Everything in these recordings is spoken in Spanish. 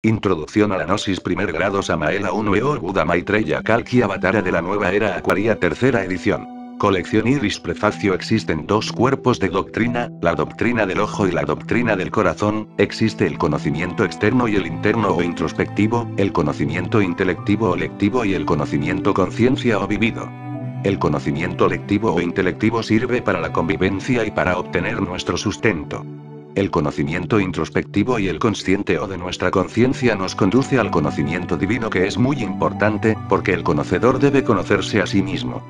Introducción a la Gnosis primer grado Samaela 1 Eo Buda Maitreya Kalki Avatara de la nueva era Acuaria tercera edición. Colección Iris Prefacio. Existen dos cuerpos de doctrina, la doctrina del ojo y la doctrina del corazón. Existe el conocimiento externo y el interno o introspectivo, el conocimiento intelectivo o lectivo y el conocimiento conciencia o vivido. El conocimiento lectivo o intelectivo sirve para la convivencia y para obtener nuestro sustento. El conocimiento introspectivo y el consciente o de nuestra conciencia nos conduce al conocimiento divino, que es muy importante, porque el conocedor debe conocerse a sí mismo.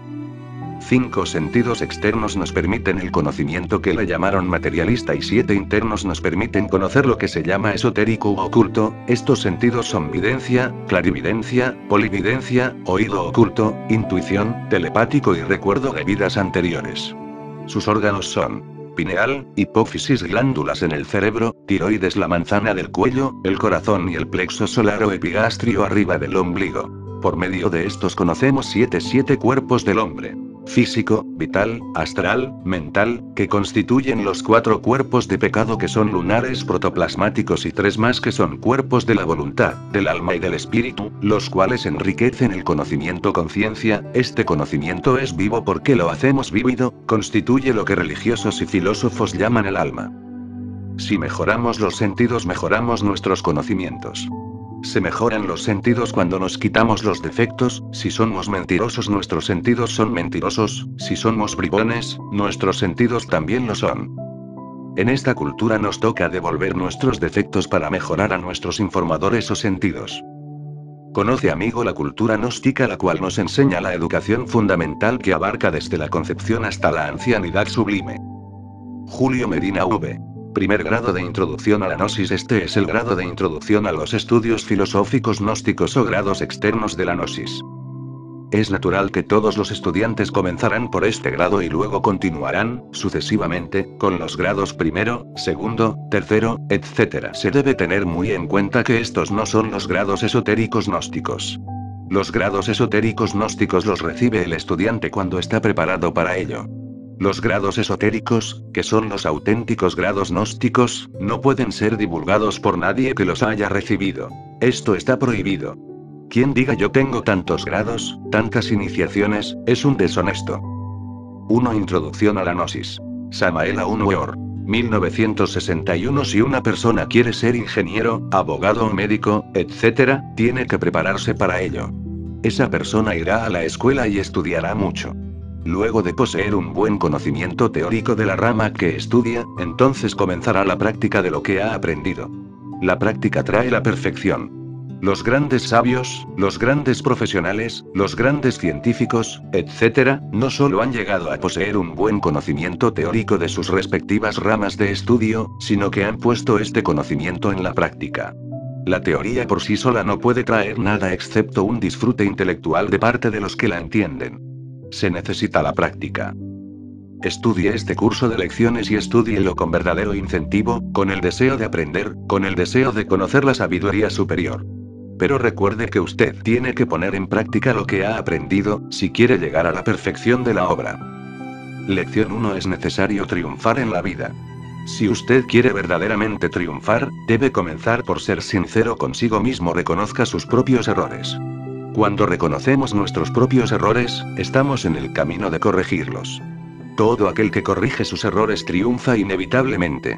5 sentidos externos nos permiten el conocimiento que le llamaron materialista y 7 internos nos permiten conocer lo que se llama esotérico u oculto. Estos sentidos son videncia, clarividencia, polividencia, oído oculto, intuición, telepático y recuerdo de vidas anteriores. Sus órganos son pineal, hipófisis, glándulas en el cerebro, tiroides, la manzana del cuello, el corazón y el plexo solar o epigastrio arriba del ombligo. Por medio de estos conocemos siete cuerpos del hombre: físico, vital, astral, mental, que constituyen los 4 cuerpos de pecado que son lunares protoplasmáticos y 3 más que son cuerpos de la voluntad, del alma y del espíritu, los cuales enriquecen el conocimiento conciencia. Este conocimiento es vivo porque lo hacemos vívido, constituye lo que religiosos y filósofos llaman el alma. Si mejoramos los sentidos, mejoramos nuestros conocimientos. Se mejoran los sentidos cuando nos quitamos los defectos. Si somos mentirosos, nuestros sentidos son mentirosos; si somos bribones, nuestros sentidos también lo son. En esta cultura nos toca devolver nuestros defectos para mejorar a nuestros informadores o sentidos. Conoce, amigo, la cultura gnóstica, la cual nos enseña la educación fundamental que abarca desde la concepción hasta la ancianidad sublime. Julio Medina V. Primer grado de introducción a la Gnosis. Este es el grado de introducción a los estudios filosóficos gnósticos o grados externos de la Gnosis. Es natural que todos los estudiantes comenzarán por este grado y luego continuarán, sucesivamente, con los grados primero, segundo, tercero, etc. Se debe tener muy en cuenta que estos no son los grados esotéricos gnósticos. Los grados esotéricos gnósticos los recibe el estudiante cuando está preparado para ello. Los grados esotéricos, que son los auténticos grados gnósticos, no pueden ser divulgados por nadie que los haya recibido. Esto está prohibido. Quien diga yo tengo tantos grados, tantas iniciaciones, es un deshonesto. 1. Introducción a la Gnosis. Samaela 1 Eor. 1961. Si una persona quiere ser ingeniero, abogado o médico, etc., tiene que prepararse para ello. Esa persona irá a la escuela y estudiará mucho. Luego de poseer un buen conocimiento teórico de la rama que estudia, entonces comenzará la práctica de lo que ha aprendido. La práctica trae la perfección. Los grandes sabios, los grandes profesionales, los grandes científicos, etc., no solo han llegado a poseer un buen conocimiento teórico de sus respectivas ramas de estudio, sino que han puesto este conocimiento en la práctica. La teoría por sí sola no puede traer nada excepto un disfrute intelectual de parte de los que la entienden. Se necesita la práctica. Estudie este curso de lecciones y estúdielo con verdadero incentivo, con el deseo de aprender, con el deseo de conocer la sabiduría superior. Pero recuerde que usted tiene que poner en práctica lo que ha aprendido, si quiere llegar a la perfección de la obra. Lección 1. Es necesario triunfar en la vida. Si usted quiere verdaderamente triunfar, debe comenzar por ser sincero consigo mismo. Reconozca sus propios errores. Cuando reconocemos nuestros propios errores, estamos en el camino de corregirlos. Todo aquel que corrige sus errores triunfa inevitablemente.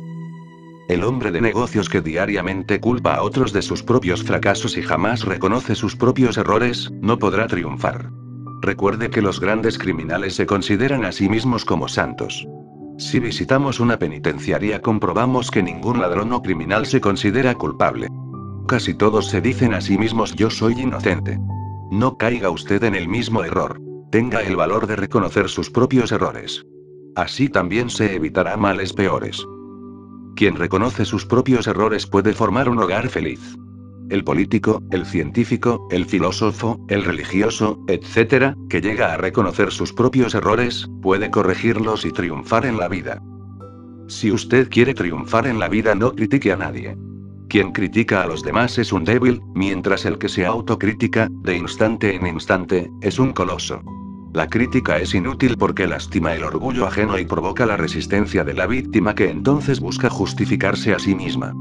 El hombre de negocios que diariamente culpa a otros de sus propios fracasos y jamás reconoce sus propios errores, no podrá triunfar. Recuerde que los grandes criminales se consideran a sí mismos como santos. Si visitamos una penitenciaría, comprobamos que ningún ladrón o criminal se considera culpable. Casi todos se dicen a sí mismos: yo soy inocente. No caiga usted en el mismo error. Tenga el valor de reconocer sus propios errores. Así también se evitará males peores. Quien reconoce sus propios errores puede formar un hogar feliz. El político, el científico, el filósofo, el religioso, etc., que llega a reconocer sus propios errores, puede corregirlos y triunfar en la vida. Si usted quiere triunfar en la vida, no critique a nadie. Quien critica a los demás es un débil, mientras el que se autocritica, de instante en instante, es un coloso. La crítica es inútil porque lastima el orgullo ajeno y provoca la resistencia de la víctima, que entonces busca justificarse a sí misma.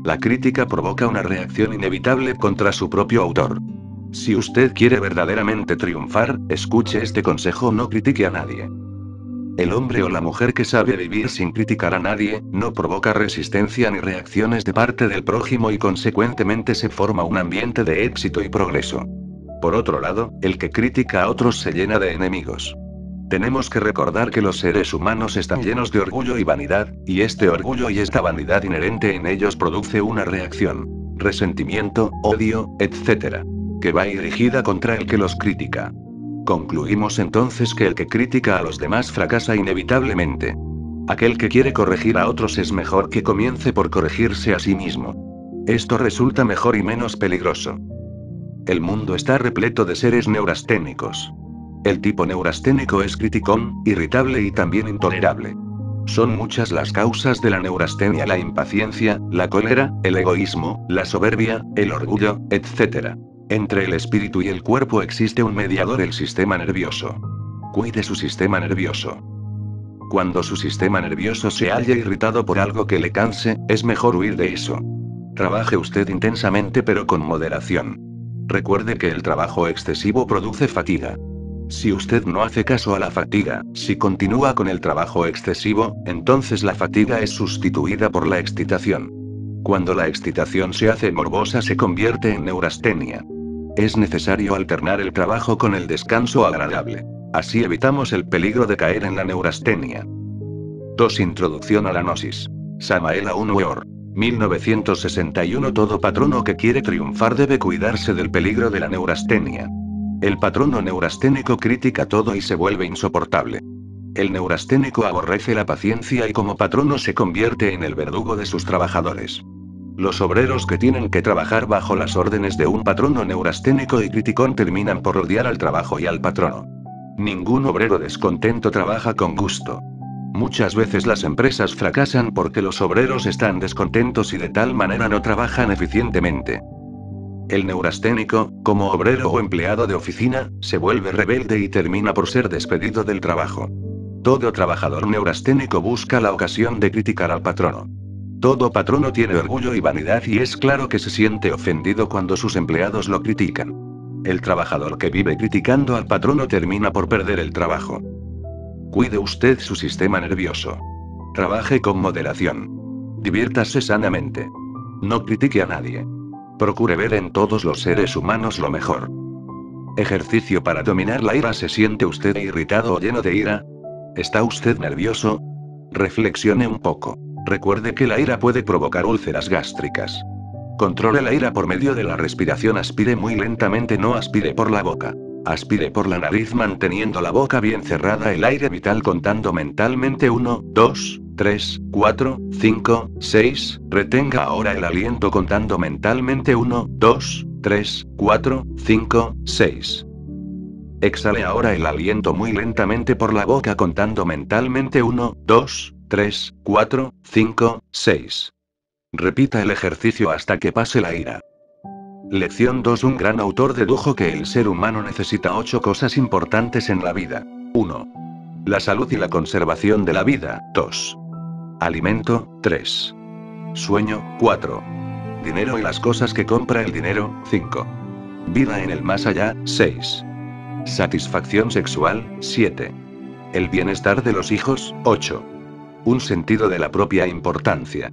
La crítica provoca una reacción inevitable contra su propio autor. Si usted quiere verdaderamente triunfar, escuche este consejo: no critique a nadie. El hombre o la mujer que sabe vivir sin criticar a nadie, no provoca resistencia ni reacciones de parte del prójimo y consecuentemente se forma un ambiente de éxito y progreso. Por otro lado, el que critica a otros se llena de enemigos. Tenemos que recordar que los seres humanos están llenos de orgullo y vanidad, y este orgullo y esta vanidad inherente en ellos produce una reacción, resentimiento, odio, etc., que va dirigida contra el que los critica. Concluimos entonces que el que critica a los demás fracasa inevitablemente. Aquel que quiere corregir a otros es mejor que comience por corregirse a sí mismo. Esto resulta mejor y menos peligroso. El mundo está repleto de seres neurasténicos. El tipo neurasténico es criticón, irritable y también intolerable. Son muchas las causas de la neurastenia: la impaciencia, la cólera, el egoísmo, la soberbia, el orgullo, etc. Entre el espíritu y el cuerpo existe un mediador: el sistema nervioso. Cuide su sistema nervioso. Cuando su sistema nervioso se halla irritado por algo que le canse, es mejor huir de eso. Trabaje usted intensamente pero con moderación. Recuerde que el trabajo excesivo produce fatiga. Si usted no hace caso a la fatiga, si continúa con el trabajo excesivo, entonces la fatiga es sustituida por la excitación. Cuando la excitación se hace morbosa se convierte en neurastenia. Es necesario alternar el trabajo con el descanso agradable. Así evitamos el peligro de caer en la neurastenia. 2. Introducción a la gnosis. Samael Aun Weor. 1961. Todo patrono que quiere triunfar debe cuidarse del peligro de la neurastenia. El patrono neurasténico critica todo y se vuelve insoportable. El neurasténico aborrece la paciencia y como patrono se convierte en el verdugo de sus trabajadores. Los obreros que tienen que trabajar bajo las órdenes de un patrono neurasténico y criticón terminan por odiar al trabajo y al patrono. Ningún obrero descontento trabaja con gusto. Muchas veces las empresas fracasan porque los obreros están descontentos y de tal manera no trabajan eficientemente. El neurasténico, como obrero o empleado de oficina, se vuelve rebelde y termina por ser despedido del trabajo. Todo trabajador neurasténico busca la ocasión de criticar al patrono. Todo patrono tiene orgullo y vanidad y es claro que se siente ofendido cuando sus empleados lo critican. El trabajador que vive criticando al patrono termina por perder el trabajo. Cuide usted su sistema nervioso. Trabaje con moderación. Diviértase sanamente. No critique a nadie. Procure ver en todos los seres humanos lo mejor. Ejercicio para dominar la ira. ¿Se siente usted irritado o lleno de ira? ¿Está usted nervioso? Reflexione un poco. Recuerde que la ira puede provocar úlceras gástricas. Controle la ira por medio de la respiración. Aspire muy lentamente, no aspire por la boca. Aspire por la nariz manteniendo la boca bien cerrada el aire vital contando mentalmente 1, 2, 3, 4, 5, 6. Retenga ahora el aliento contando mentalmente 1, 2, 3, 4, 5, 6. Exhale ahora el aliento muy lentamente por la boca contando mentalmente 1, 2, 3, 4, 5, 6. Repita el ejercicio hasta que pase la ira. Lección 2. Un gran autor dedujo que el ser humano necesita 8 cosas importantes en la vida. 1. La salud y la conservación de la vida. 2. Alimento. 3. Sueño. 4. Dinero y las cosas que compra el dinero. 5. Vida en el más allá. 6. Satisfacción sexual. 7. El bienestar de los hijos. 8. Un sentido de la propia importancia.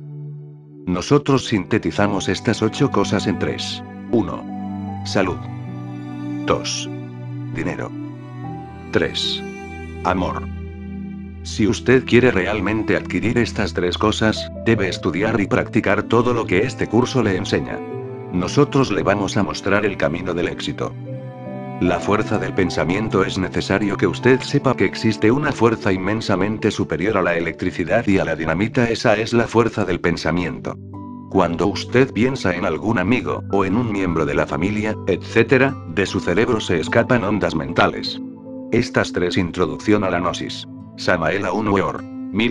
Nosotros sintetizamos estas 8 cosas en 3. 1. Salud. 2. Dinero. 3. Amor. Si usted quiere realmente adquirir estas 3 cosas, debe estudiar y practicar todo lo que este curso le enseña. Nosotros le vamos a mostrar el camino del éxito. La fuerza del pensamiento. Es necesario que usted sepa que existe una fuerza inmensamente superior a la electricidad y a la dinamita. Esa es la fuerza del pensamiento. Cuando usted piensa en algún amigo, o en un miembro de la familia, etc., de su cerebro se escapan ondas mentales. Estas 3. Introducción a la gnosis. Samael Aun Weor.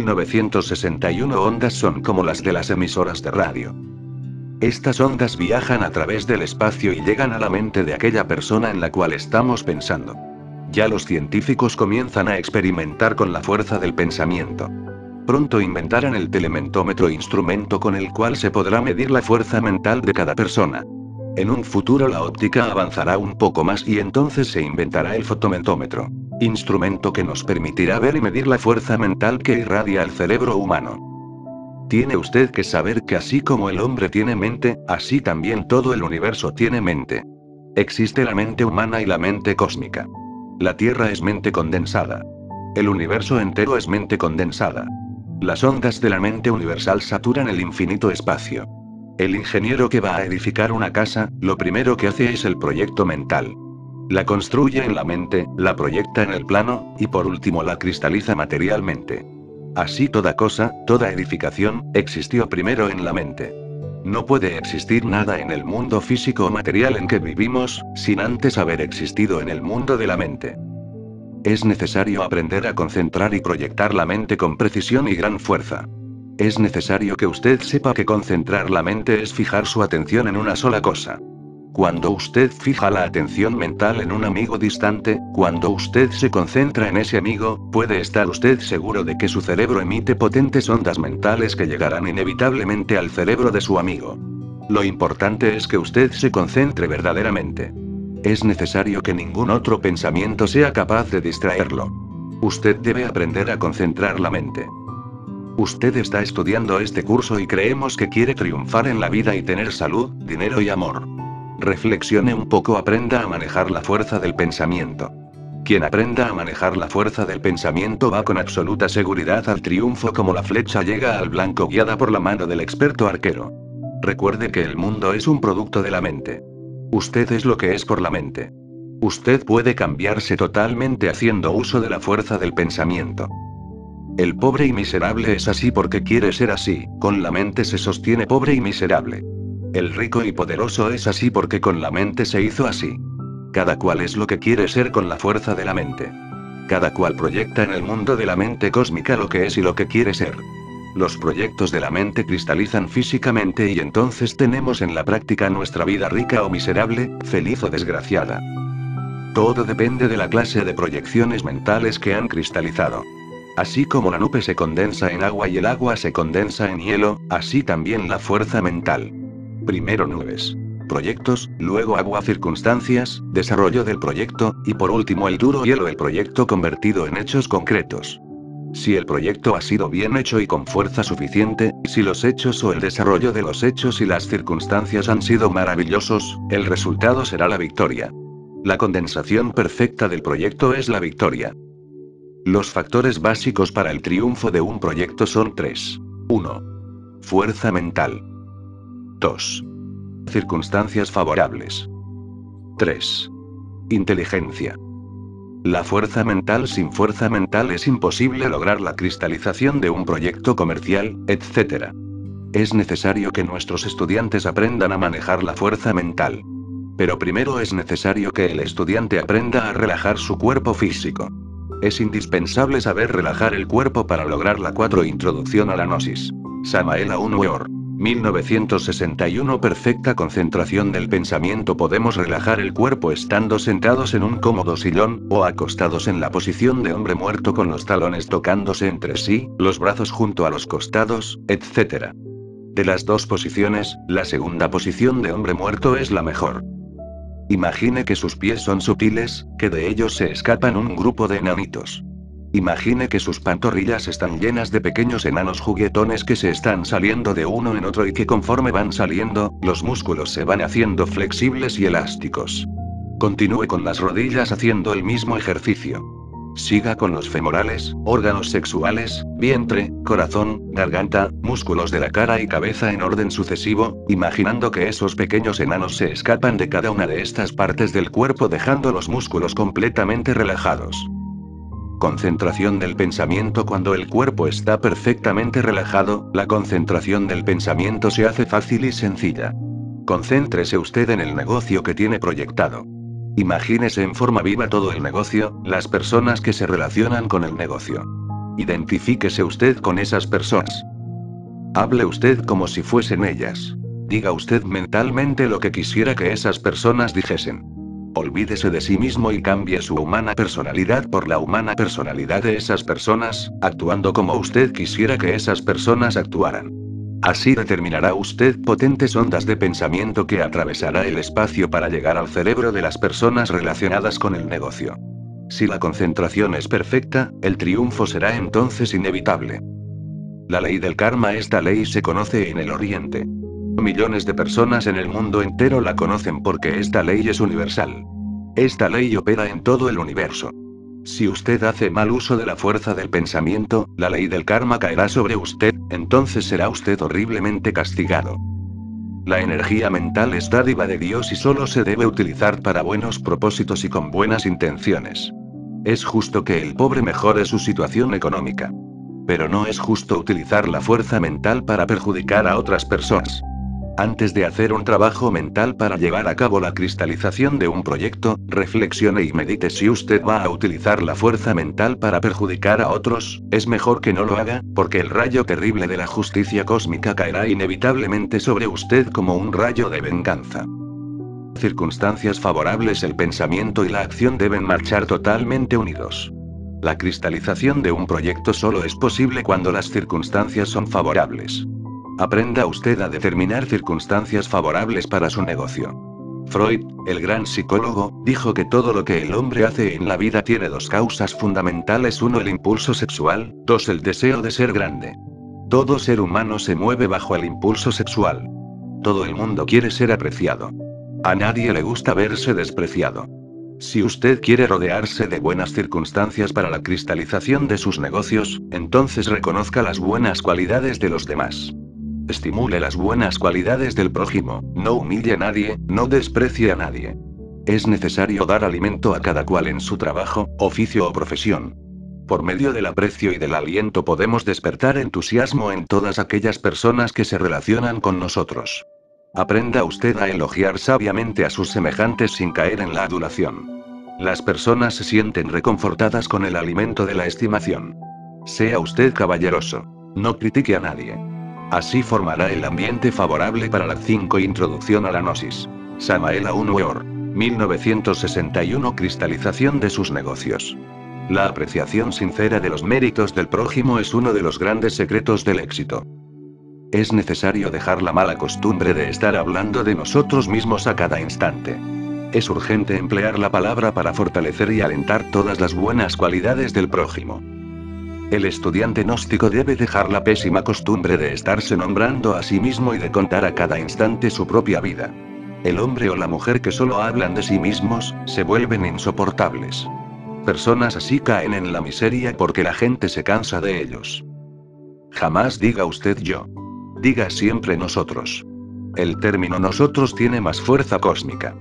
1961. Ondas son como las de las emisoras de radio. Estas ondas viajan a través del espacio y llegan a la mente de aquella persona en la cual estamos pensando. Ya los científicos comienzan a experimentar con la fuerza del pensamiento. pronto inventarán el telementómetro, instrumento con el cual se podrá medir la fuerza mental de cada persona. En un futuro la óptica avanzará un poco más y entonces se inventará el fotomentómetro, instrumento que nos permitirá ver y medir la fuerza mental que irradia el cerebro humano. Tiene usted que saber que así como el hombre tiene mente, así también todo el universo tiene mente. Existe la mente humana y la mente cósmica. La Tierra es mente condensada. El universo entero es mente condensada. Las ondas de la mente universal saturan el infinito espacio. El ingeniero que va a edificar una casa, lo primero que hace es el proyecto mental. La construye en la mente, la proyecta en el plano, y por último la cristaliza materialmente. Así toda cosa, toda edificación, existió primero en la mente. No puede existir nada en el mundo físico o material en que vivimos, sin antes haber existido en el mundo de la mente. Es necesario aprender a concentrar y proyectar la mente con precisión y gran fuerza. Es necesario que usted sepa que concentrar la mente es fijar su atención en una sola cosa. Cuando usted fija la atención mental en un amigo distante, cuando usted se concentra en ese amigo, puede estar usted seguro de que su cerebro emite potentes ondas mentales que llegarán inevitablemente al cerebro de su amigo. Lo importante es que usted se concentre verdaderamente. Es necesario que ningún otro pensamiento sea capaz de distraerlo. Usted debe aprender a concentrar la mente. Usted está estudiando este curso y creemos que quiere triunfar en la vida y tener salud, dinero y amor. Reflexione un poco, aprenda a manejar la fuerza del pensamiento. Quien aprenda a manejar la fuerza del pensamiento va con absoluta seguridad al triunfo como la flecha llega al blanco guiada por la mano del experto arquero. Recuerde que el mundo es un producto de la mente. Usted es lo que es por la mente. Usted puede cambiarse totalmente haciendo uso de la fuerza del pensamiento. El pobre y miserable es así porque quiere ser así, con la mente se sostiene pobre y miserable. El rico y poderoso es así porque con la mente se hizo así. Cada cual es lo que quiere ser con la fuerza de la mente. Cada cual proyecta en el mundo de la mente cósmica lo que es y lo que quiere ser. Los proyectos de la mente cristalizan físicamente y entonces tenemos en la práctica nuestra vida rica o miserable, feliz o desgraciada. Todo depende de la clase de proyecciones mentales que han cristalizado. Así como la nube se condensa en agua y el agua se condensa en hielo, así también la fuerza mental. Primero nubes, proyectos, luego agua, circunstancias, desarrollo del proyecto, y por último el duro hielo, el proyecto convertido en hechos concretos. Si el proyecto ha sido bien hecho y con fuerza suficiente, si los hechos o el desarrollo de los hechos y las circunstancias han sido maravillosos, el resultado será la victoria. La condensación perfecta del proyecto es la victoria. Los factores básicos para el triunfo de un proyecto son 3. 1. Fuerza mental. 2. Circunstancias favorables. 3. Inteligencia. La fuerza mental. Sin fuerza mental es imposible lograr la cristalización de un proyecto comercial, etc. Es necesario que nuestros estudiantes aprendan a manejar la fuerza mental. Pero primero es necesario que el estudiante aprenda a relajar su cuerpo físico. Es indispensable saber relajar el cuerpo para lograr la 4. Introducción a la gnosis. Samael Aun Weor. 1961. Perfecta concentración del pensamiento. Podemos relajar el cuerpo estando sentados en un cómodo sillón, o acostados en la posición de hombre muerto con los talones tocándose entre sí, los brazos junto a los costados, etc. De las dos posiciones, la segunda posición de hombre muerto es la mejor. Imagine que sus pies son sutiles, que de ellos se escapan un grupo de enanitos. Imagine que sus pantorrillas están llenas de pequeños enanos juguetones que se están saliendo de uno en otro y que conforme van saliendo, los músculos se van haciendo flexibles y elásticos. Continúe con las rodillas haciendo el mismo ejercicio. Siga con los femorales, órganos sexuales, vientre, corazón, garganta, músculos de la cara y cabeza en orden sucesivo, imaginando que esos pequeños enanos se escapan de cada una de estas partes del cuerpo dejando los músculos completamente relajados. Concentración del pensamiento. Cuando el cuerpo está perfectamente relajado, la concentración del pensamiento se hace fácil y sencilla. Concéntrese usted en el negocio que tiene proyectado. Imagínese en forma viva todo el negocio, las personas que se relacionan con el negocio. Identifíquese usted con esas personas. Hable usted como si fuesen ellas. Diga usted mentalmente lo que quisiera que esas personas dijesen. Olvídese de sí mismo y cambie su humana personalidad por la humana personalidad de esas personas, actuando como usted quisiera que esas personas actuaran. Así determinará usted potentes ondas de pensamiento que atravesará el espacio para llegar al cerebro de las personas relacionadas con el negocio. Si la concentración es perfecta, el triunfo será entonces inevitable. La ley del karma. Esta ley se conoce en el Oriente. Millones de personas en el mundo entero la conocen porque esta ley es universal. Esta ley opera en todo el universo. Si usted hace mal uso de la fuerza del pensamiento, la ley del karma caerá sobre usted, entonces será usted horriblemente castigado. La energía mental es dádiva de Dios y solo se debe utilizar para buenos propósitos y con buenas intenciones. Es justo que el pobre mejore su situación económica. Pero no es justo utilizar la fuerza mental para perjudicar a otras personas. Antes de hacer un trabajo mental para llevar a cabo la cristalización de un proyecto, reflexione y medite si usted va a utilizar la fuerza mental para perjudicar a otros, es mejor que no lo haga, porque el rayo terrible de la justicia cósmica caerá inevitablemente sobre usted como un rayo de venganza. Circunstancias favorables. El pensamiento y la acción deben marchar totalmente unidos. La cristalización de un proyecto solo es posible cuando las circunstancias son favorables. Aprenda usted a determinar circunstancias favorables para su negocio. Freud, el gran psicólogo, dijo que todo lo que el hombre hace en la vida tiene dos causas fundamentales: 1, el impulso sexual; 2, el deseo de ser grande. Todo ser humano se mueve bajo el impulso sexual. Todo el mundo quiere ser apreciado. A nadie le gusta verse despreciado. Si usted quiere rodearse de buenas circunstancias para la cristalización de sus negocios, entonces reconozca las buenas cualidades de los demás. Estimule las buenas cualidades del prójimo, no humille a nadie, no desprecie a nadie. Es necesario dar alimento a cada cual en su trabajo, oficio o profesión. Por medio del aprecio y del aliento podemos despertar entusiasmo en todas aquellas personas que se relacionan con nosotros. Aprenda usted a elogiar sabiamente a sus semejantes sin caer en la adulación. Las personas se sienten reconfortadas con el alimento de la estimación. Sea usted caballeroso. No critique a nadie. Así formará el ambiente favorable para la 5. Introducción a la Gnosis. Samael Aun Weor. 1961. Cristalización de sus negocios. La apreciación sincera de los méritos del prójimo es uno de los grandes secretos del éxito. Es necesario dejar la mala costumbre de estar hablando de nosotros mismos a cada instante. Es urgente emplear la palabra para fortalecer y alentar todas las buenas cualidades del prójimo. El estudiante gnóstico debe dejar la pésima costumbre de estarse nombrando a sí mismo y de contar a cada instante su propia vida. El hombre o la mujer que solo hablan de sí mismos, se vuelven insoportables. Personas así caen en la miseria porque la gente se cansa de ellos. Jamás diga usted yo. Diga siempre nosotros. El término nosotros tiene más fuerza cósmica.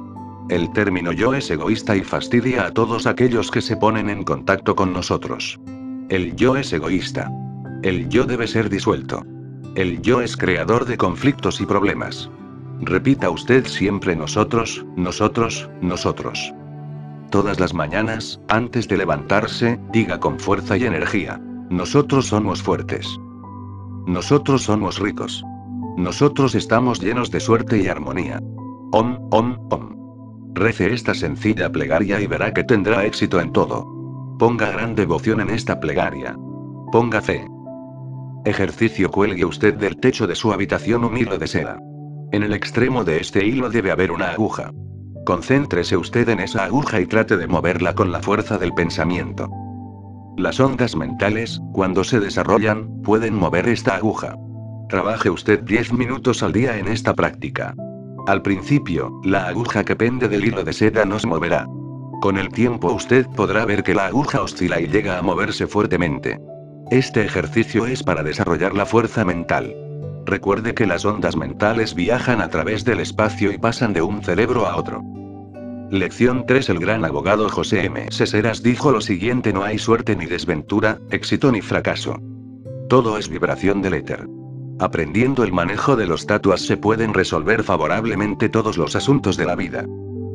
El término yo es egoísta y fastidia a todos aquellos que se ponen en contacto con nosotros. El yo es egoísta. El yo debe ser disuelto. El yo es creador de conflictos y problemas. Repita usted siempre nosotros, nosotros, nosotros. Todas las mañanas, antes de levantarse, diga con fuerza y energía: nosotros somos fuertes. Nosotros somos ricos. Nosotros estamos llenos de suerte y armonía. Om, om, om. Rece esta sencilla plegaria y verá que tendrá éxito en todo. Ponga gran devoción en esta plegaria. Ponga fe. Ejercicio: cuelgue usted del techo de su habitación un hilo de seda. En el extremo de este hilo debe haber una aguja. Concéntrese usted en esa aguja y trate de moverla con la fuerza del pensamiento. Las ondas mentales, cuando se desarrollan, pueden mover esta aguja. Trabaje usted 10 minutos al día en esta práctica. Al principio, la aguja que pende del hilo de seda no se moverá. Con el tiempo usted podrá ver que la aguja oscila y llega a moverse fuertemente. Este ejercicio es para desarrollar la fuerza mental. Recuerde que las ondas mentales viajan a través del espacio y pasan de un cerebro a otro. Lección 3. El gran abogado José M. Seseras dijo lo siguiente: no hay suerte ni desventura, éxito ni fracaso. Todo es vibración del éter. Aprendiendo el manejo de los tatuas se pueden resolver favorablemente todos los asuntos de la vida.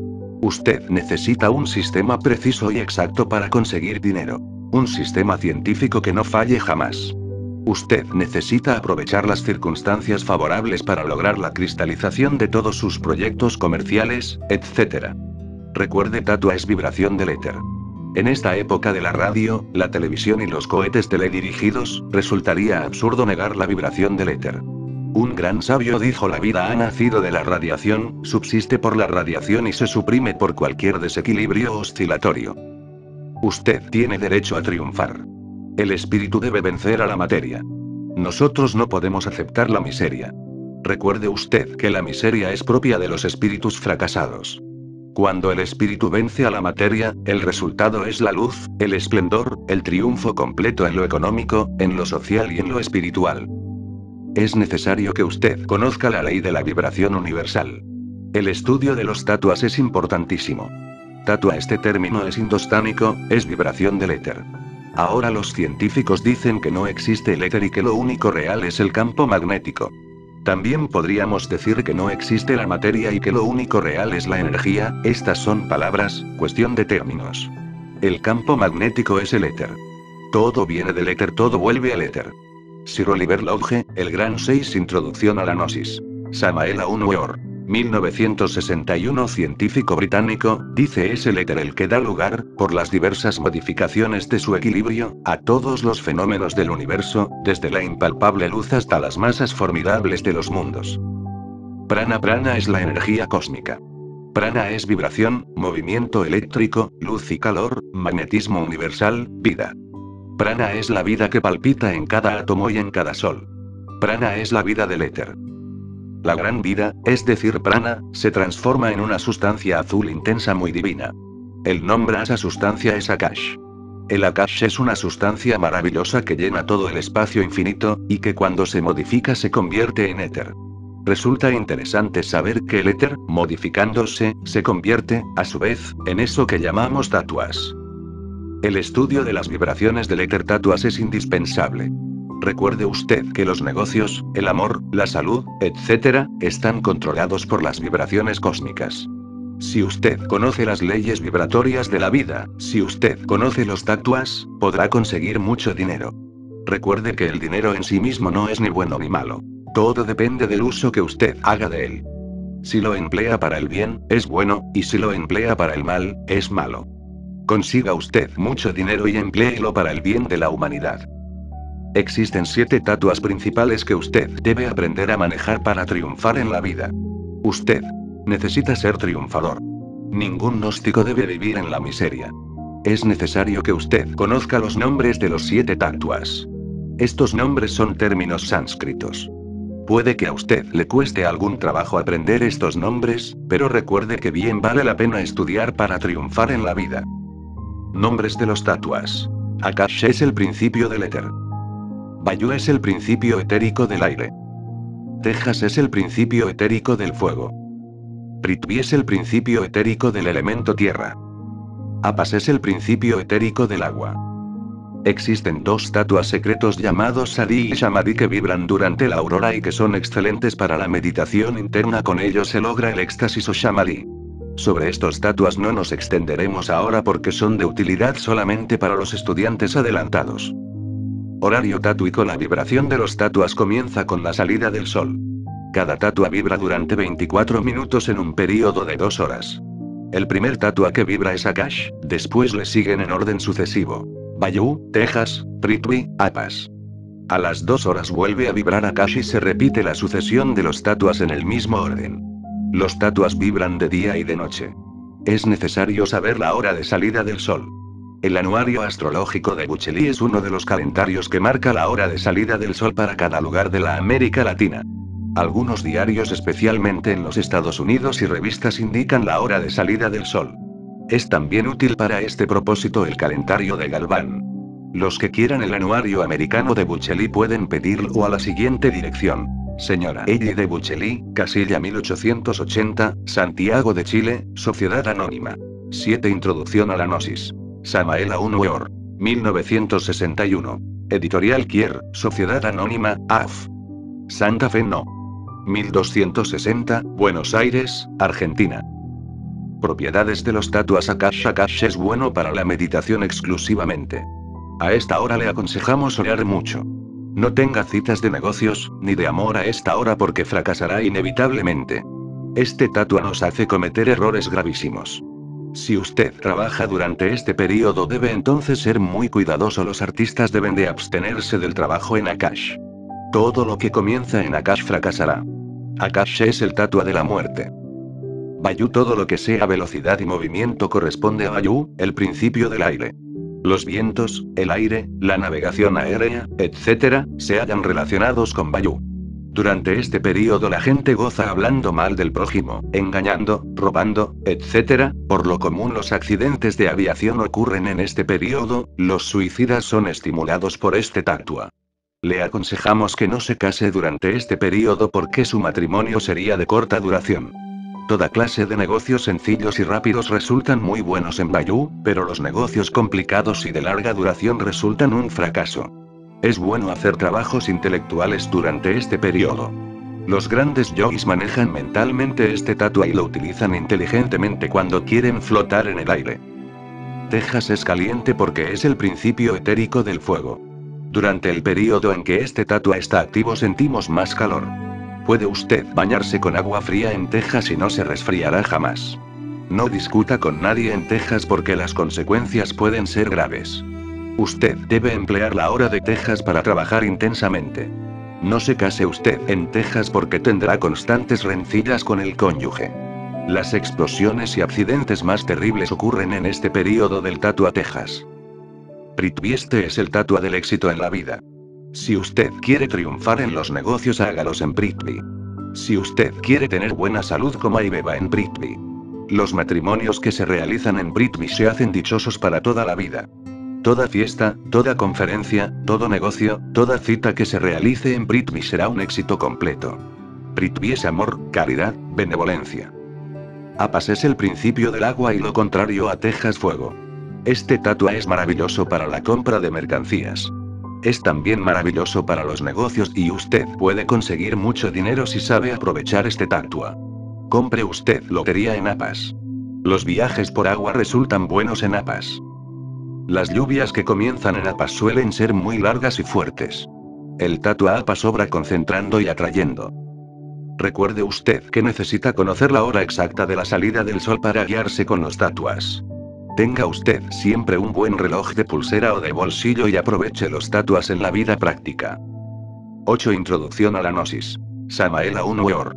Usted necesita un sistema preciso y exacto para conseguir dinero. Un sistema científico que no falle jamás. Usted necesita aprovechar las circunstancias favorables para lograr la cristalización de todos sus proyectos comerciales, etc. Recuerde, tatua es vibración del éter. En esta época de la radio, la televisión y los cohetes teledirigidos, resultaría absurdo negar la vibración del éter. Un gran sabio dijo: la vida ha nacido de la radiación, subsiste por la radiación y se suprime por cualquier desequilibrio oscilatorio. Usted tiene derecho a triunfar. El espíritu debe vencer a la materia. Nosotros no podemos aceptar la miseria. Recuerde usted que la miseria es propia de los espíritus fracasados. Cuando el espíritu vence a la materia, el resultado es la luz, el esplendor, el triunfo completo en lo económico, en lo social y en lo espiritual. Es necesario que usted conozca la ley de la vibración universal. El estudio de los tatuas es importantísimo. Tatua, este término es indostánico, es vibración del éter. Ahora los científicos dicen que no existe el éter y que lo único real es el campo magnético. También podríamos decir que no existe la materia y que lo único real es la energía. Estas son palabras, cuestión de términos. El campo magnético es el éter. Todo viene del éter, todo vuelve al éter. Sir Oliver Lodge, El Gran 6, Introducción a la Gnosis. Samael Aun Weor. 1961. Científico británico, dice: es el éter el que da lugar, por las diversas modificaciones de su equilibrio, a todos los fenómenos del universo, desde la impalpable luz hasta las masas formidables de los mundos. Prana es la energía cósmica. Prana es vibración, movimiento eléctrico, luz y calor, magnetismo universal, vida. Prana es la vida que palpita en cada átomo y en cada sol. Prana es la vida del éter. La gran vida, es decir, prana, se transforma en una sustancia azul intensa muy divina. El nombre a esa sustancia es Akash. El Akash es una sustancia maravillosa que llena todo el espacio infinito, y que cuando se modifica se convierte en éter. Resulta interesante saber que el éter, modificándose, se convierte, a su vez, en eso que llamamos tatuas. El estudio de las vibraciones del éter tatuas es indispensable. Recuerde usted que los negocios, el amor, la salud, etc., están controlados por las vibraciones cósmicas. Si usted conoce las leyes vibratorias de la vida, si usted conoce los tatuas, podrá conseguir mucho dinero. Recuerde que el dinero en sí mismo no es ni bueno ni malo. Todo depende del uso que usted haga de él. Si lo emplea para el bien, es bueno, y si lo emplea para el mal, es malo. Consiga usted mucho dinero y empléelo para el bien de la humanidad. Existen 7 tatuas principales que usted debe aprender a manejar para triunfar en la vida. Usted necesita ser triunfador. Ningún gnóstico debe vivir en la miseria. Es necesario que usted conozca los nombres de los 7 tatuas. Estos nombres son términos sánscritos. Puede que a usted le cueste algún trabajo aprender estos nombres, pero recuerde que bien vale la pena estudiar para triunfar en la vida. Nombres de los tatuas. Akash es el principio del éter. Vayu es el principio etérico del aire. Tejas es el principio etérico del fuego. Prithvi es el principio etérico del elemento tierra. Apas es el principio etérico del agua. Existen 2 tatuas secretos llamados Sadi y Samadhi que vibran durante la aurora y que son excelentes para la meditación interna. Con ellos se logra el éxtasis o Samadhi. Sobre estos tatuas no nos extenderemos ahora porque son de utilidad solamente para los estudiantes adelantados. Horario tatúico. La vibración de los tatuas comienza con la salida del sol. Cada tatua vibra durante 24 minutos en un período de 2 horas. El primer tatua que vibra es Akash, después le siguen en orden sucesivo Vayu, Tejas, Prithvi, Apas. A las 2 horas vuelve a vibrar Akash y se repite la sucesión de los tatuas en el mismo orden. Los tatuas vibran de día y de noche. Es necesario saber la hora de salida del sol. El anuario astrológico de Bucheli es uno de los calendarios que marca la hora de salida del sol para cada lugar de la América Latina. Algunos diarios, especialmente en los Estados Unidos, y revistas indican la hora de salida del sol. Es también útil para este propósito el calendario de Galván. Los que quieran el anuario americano de Bucheli pueden pedirlo a la siguiente dirección: Señora Ellie de Bucheli, casilla 1880, Santiago de Chile, Sociedad Anónima. 7. Introducción a la Gnosis. Samael Aun Weor. 1961. Editorial Kier, Sociedad Anónima, AF. Santa Fe No. 1260, Buenos Aires, Argentina. Propiedades de los tatuas Akash. Akash es bueno para la meditación exclusivamente. A esta hora le aconsejamos orar mucho. No tenga citas de negocios, ni de amor a esta hora porque fracasará inevitablemente. Este tatua nos hace cometer errores gravísimos. Si usted trabaja durante este periodo debe entonces ser muy cuidadoso. Los artistas deben de abstenerse del trabajo en Akash. Todo lo que comienza en Akash fracasará. Akash es el tatua de la muerte. Vayu, todo lo que sea velocidad y movimiento corresponde a Vayu, el principio del aire. Los vientos, el aire, la navegación aérea, etc., se hallan relacionados con Vayu. Durante este periodo la gente goza hablando mal del prójimo, engañando, robando, etc. Por lo común los accidentes de aviación ocurren en este periodo, los suicidas son estimulados por este tatua. Le aconsejamos que no se case durante este periodo porque su matrimonio sería de corta duración. Toda clase de negocios sencillos y rápidos resultan muy buenos en Vayu, pero los negocios complicados y de larga duración resultan un fracaso. Es bueno hacer trabajos intelectuales durante este periodo. Los grandes yogis manejan mentalmente este tatua y lo utilizan inteligentemente cuando quieren flotar en el aire. Texas es caliente porque es el principio etérico del fuego. Durante el periodo en que este tatua está activo sentimos más calor. Puede usted bañarse con agua fría en Texas y no se resfriará jamás. No discuta con nadie en Texas porque las consecuencias pueden ser graves. Usted debe emplear la hora de Texas para trabajar intensamente. No se case usted en Texas porque tendrá constantes rencillas con el cónyuge. Las explosiones y accidentes más terribles ocurren en este periodo del tatua Texas. Prithvi, este es el tatua del éxito en la vida. Si usted quiere triunfar en los negocios, hágalos en Prithvi. Si usted quiere tener buena salud, coma y beba en Prithvi. Los matrimonios que se realizan en Prithvi se hacen dichosos para toda la vida. Toda fiesta, toda conferencia, todo negocio, toda cita que se realice en Prithvi será un éxito completo. Prithvi es amor, caridad, benevolencia. Apas es el principio del agua y lo contrario a Texas fuego. Este tatua es maravilloso para la compra de mercancías. Es también maravilloso para los negocios y usted puede conseguir mucho dinero si sabe aprovechar este tatua. Compre usted lotería en Apas. Los viajes por agua resultan buenos en Apas. Las lluvias que comienzan en Apas suelen ser muy largas y fuertes. El tatua Apas obra concentrando y atrayendo. Recuerde usted que necesita conocer la hora exacta de la salida del sol para guiarse con los tatuas. Tenga usted siempre un buen reloj de pulsera o de bolsillo y aproveche los tatuas en la vida práctica. 8. Introducción a la Gnosis. Samael Aun Weor.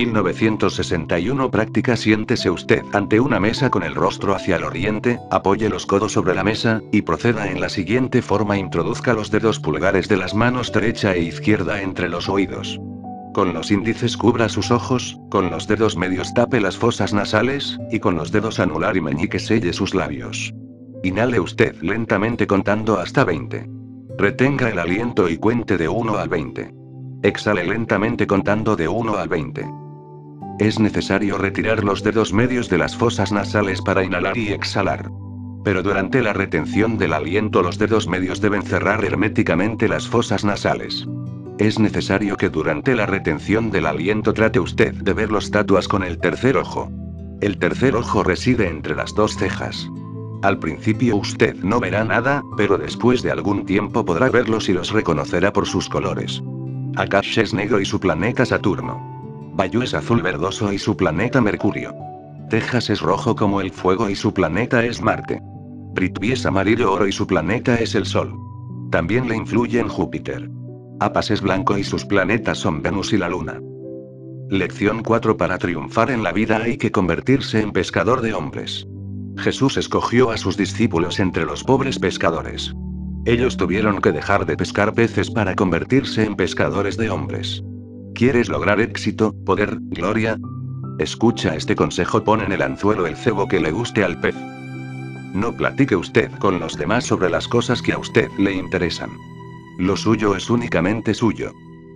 1961. Práctica. Siéntese usted ante una mesa con el rostro hacia el oriente, apoye los codos sobre la mesa, y proceda en la siguiente forma: introduzca los dedos pulgares de las manos derecha e izquierda entre los oídos. Con los índices cubra sus ojos, con los dedos medios tape las fosas nasales, y con los dedos anular y meñique selle sus labios. Inhale usted lentamente contando hasta 20. Retenga el aliento y cuente de 1 al 20. Exhale lentamente contando de 1 al 20. Es necesario retirar los dedos medios de las fosas nasales para inhalar y exhalar. Pero durante la retención del aliento los dedos medios deben cerrar herméticamente las fosas nasales. Es necesario que durante la retención del aliento trate usted de ver los tatuas con el tercer ojo. El tercer ojo reside entre las dos cejas. Al principio usted no verá nada, pero después de algún tiempo podrá verlos y los reconocerá por sus colores. Akash es negro y su planeta Saturno. Vayu es azul verdoso y su planeta Mercurio. Texas es rojo como el fuego y su planeta es Marte. Prithvi es amarillo oro y su planeta es el Sol. También le influye en Júpiter. Apas es blanco y sus planetas son Venus y la Luna. Lección 4. Para triunfar en la vida hay que convertirse en pescador de hombres. Jesús escogió a sus discípulos entre los pobres pescadores. Ellos tuvieron que dejar de pescar peces para convertirse en pescadores de hombres. ¿Quieres lograr éxito, poder, gloria? Escucha este consejo: pon en el anzuelo el cebo que le guste al pez. No platique usted con los demás sobre las cosas que a usted le interesan. Lo suyo es únicamente suyo.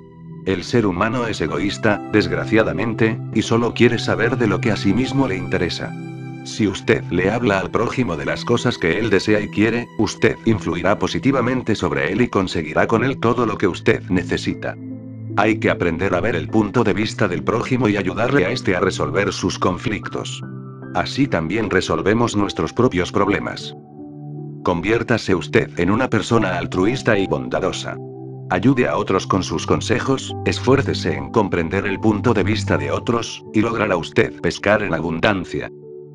El ser humano es egoísta, desgraciadamente, y solo quiere saber de lo que a sí mismo le interesa. Si usted le habla al prójimo de las cosas que él desea y quiere, usted influirá positivamente sobre él y conseguirá con él todo lo que usted necesita. Hay que aprender a ver el punto de vista del prójimo y ayudarle a este a resolver sus conflictos. Así también resolvemos nuestros propios problemas. Conviértase usted en una persona altruista y bondadosa. Ayude a otros con sus consejos, esfuércese en comprender el punto de vista de otros, y logrará usted pescar en abundancia.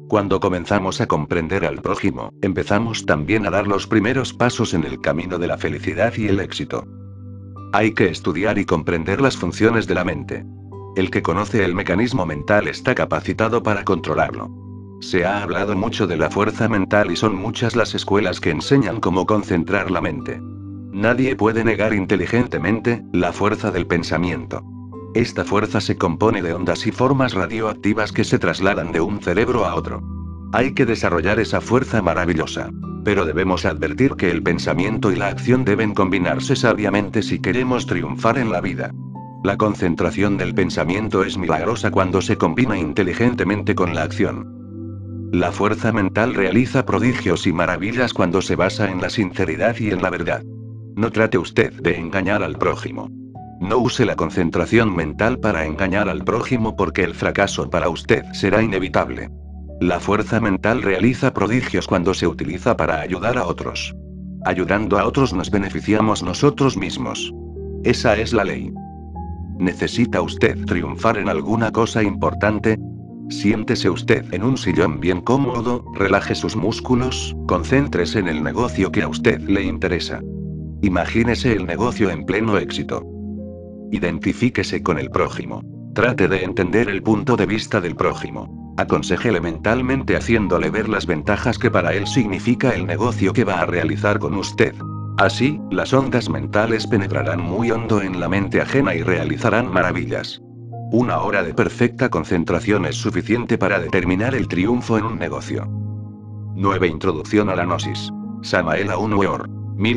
Cuando comenzamos a comprender al prójimo, empezamos también a dar los primeros pasos en el camino de la felicidad y el éxito. Hay que estudiar y comprender las funciones de la mente. El que conoce el mecanismo mental está capacitado para controlarlo. Se ha hablado mucho de la fuerza mental y son muchas las escuelas que enseñan cómo concentrar la mente. Nadie puede negar inteligentemente la fuerza del pensamiento. Esta fuerza se compone de ondas y formas radioactivas que se trasladan de un cerebro a otro. Hay que desarrollar esa fuerza maravillosa. Pero debemos advertir que el pensamiento y la acción deben combinarse sabiamente si queremos triunfar en la vida. La concentración del pensamiento es milagrosa cuando se combina inteligentemente con la acción. La fuerza mental realiza prodigios y maravillas cuando se basa en la sinceridad y en la verdad. No trate usted de engañar al prójimo. No use la concentración mental para engañar al prójimo porque el fracaso para usted será inevitable. La fuerza mental realiza prodigios cuando se utiliza para ayudar a otros. Ayudando a otros nos beneficiamos nosotros mismos. Esa es la ley. ¿Necesita usted triunfar en alguna cosa importante? Siéntese usted en un sillón bien cómodo, relaje sus músculos, concéntrese en el negocio que a usted le interesa. Imagínese el negocio en pleno éxito. Identifíquese con el prójimo. Trate de entender el punto de vista del prójimo. Aconséjele mentalmente haciéndole ver las ventajas que para él significa el negocio que va a realizar con usted. Así, las ondas mentales penetrarán muy hondo en la mente ajena y realizarán maravillas. Una hora de perfecta concentración es suficiente para determinar el triunfo en un negocio. 9. Introducción a la Gnosis. Samael Aun Weor.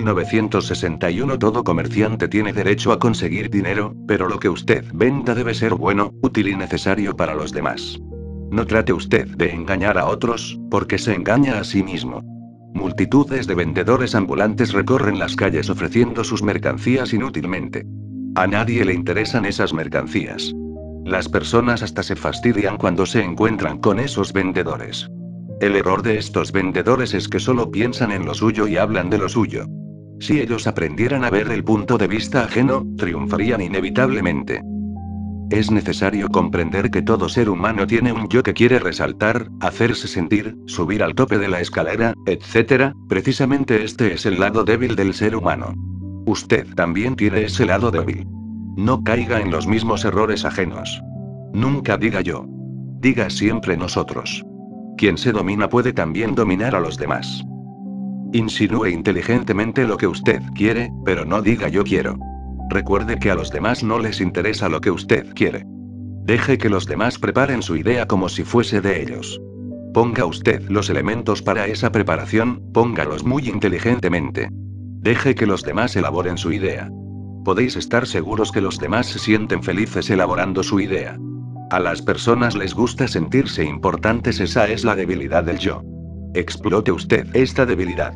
1961. Todo comerciante tiene derecho a conseguir dinero, pero lo que usted venda debe ser bueno, útil y necesario para los demás. No trate usted de engañar a otros, porque se engaña a sí mismo. Multitudes de vendedores ambulantes recorren las calles ofreciendo sus mercancías inútilmente. A nadie le interesan esas mercancías. Las personas hasta se fastidian cuando se encuentran con esos vendedores. El error de estos vendedores es que solo piensan en lo suyo y hablan de lo suyo. Si ellos aprendieran a ver el punto de vista ajeno, triunfarían inevitablemente. Es necesario comprender que todo ser humano tiene un yo que quiere resaltar, hacerse sentir, subir al tope de la escalera, etc. Precisamente este es el lado débil del ser humano. Usted también tiene ese lado débil. No caiga en los mismos errores ajenos. Nunca diga yo. Diga siempre nosotros. Quien se domina puede también dominar a los demás. Insinúe inteligentemente lo que usted quiere, pero no diga yo quiero. Recuerde que a los demás no les interesa lo que usted quiere. Deje que los demás preparen su idea como si fuese de ellos. Ponga usted los elementos para esa preparación, póngalos muy inteligentemente. Deje que los demás elaboren su idea. Podéis estar seguros que los demás se sienten felices elaborando su idea. A las personas les gusta sentirse importantes, esa es la debilidad del yo. Explote usted esta debilidad.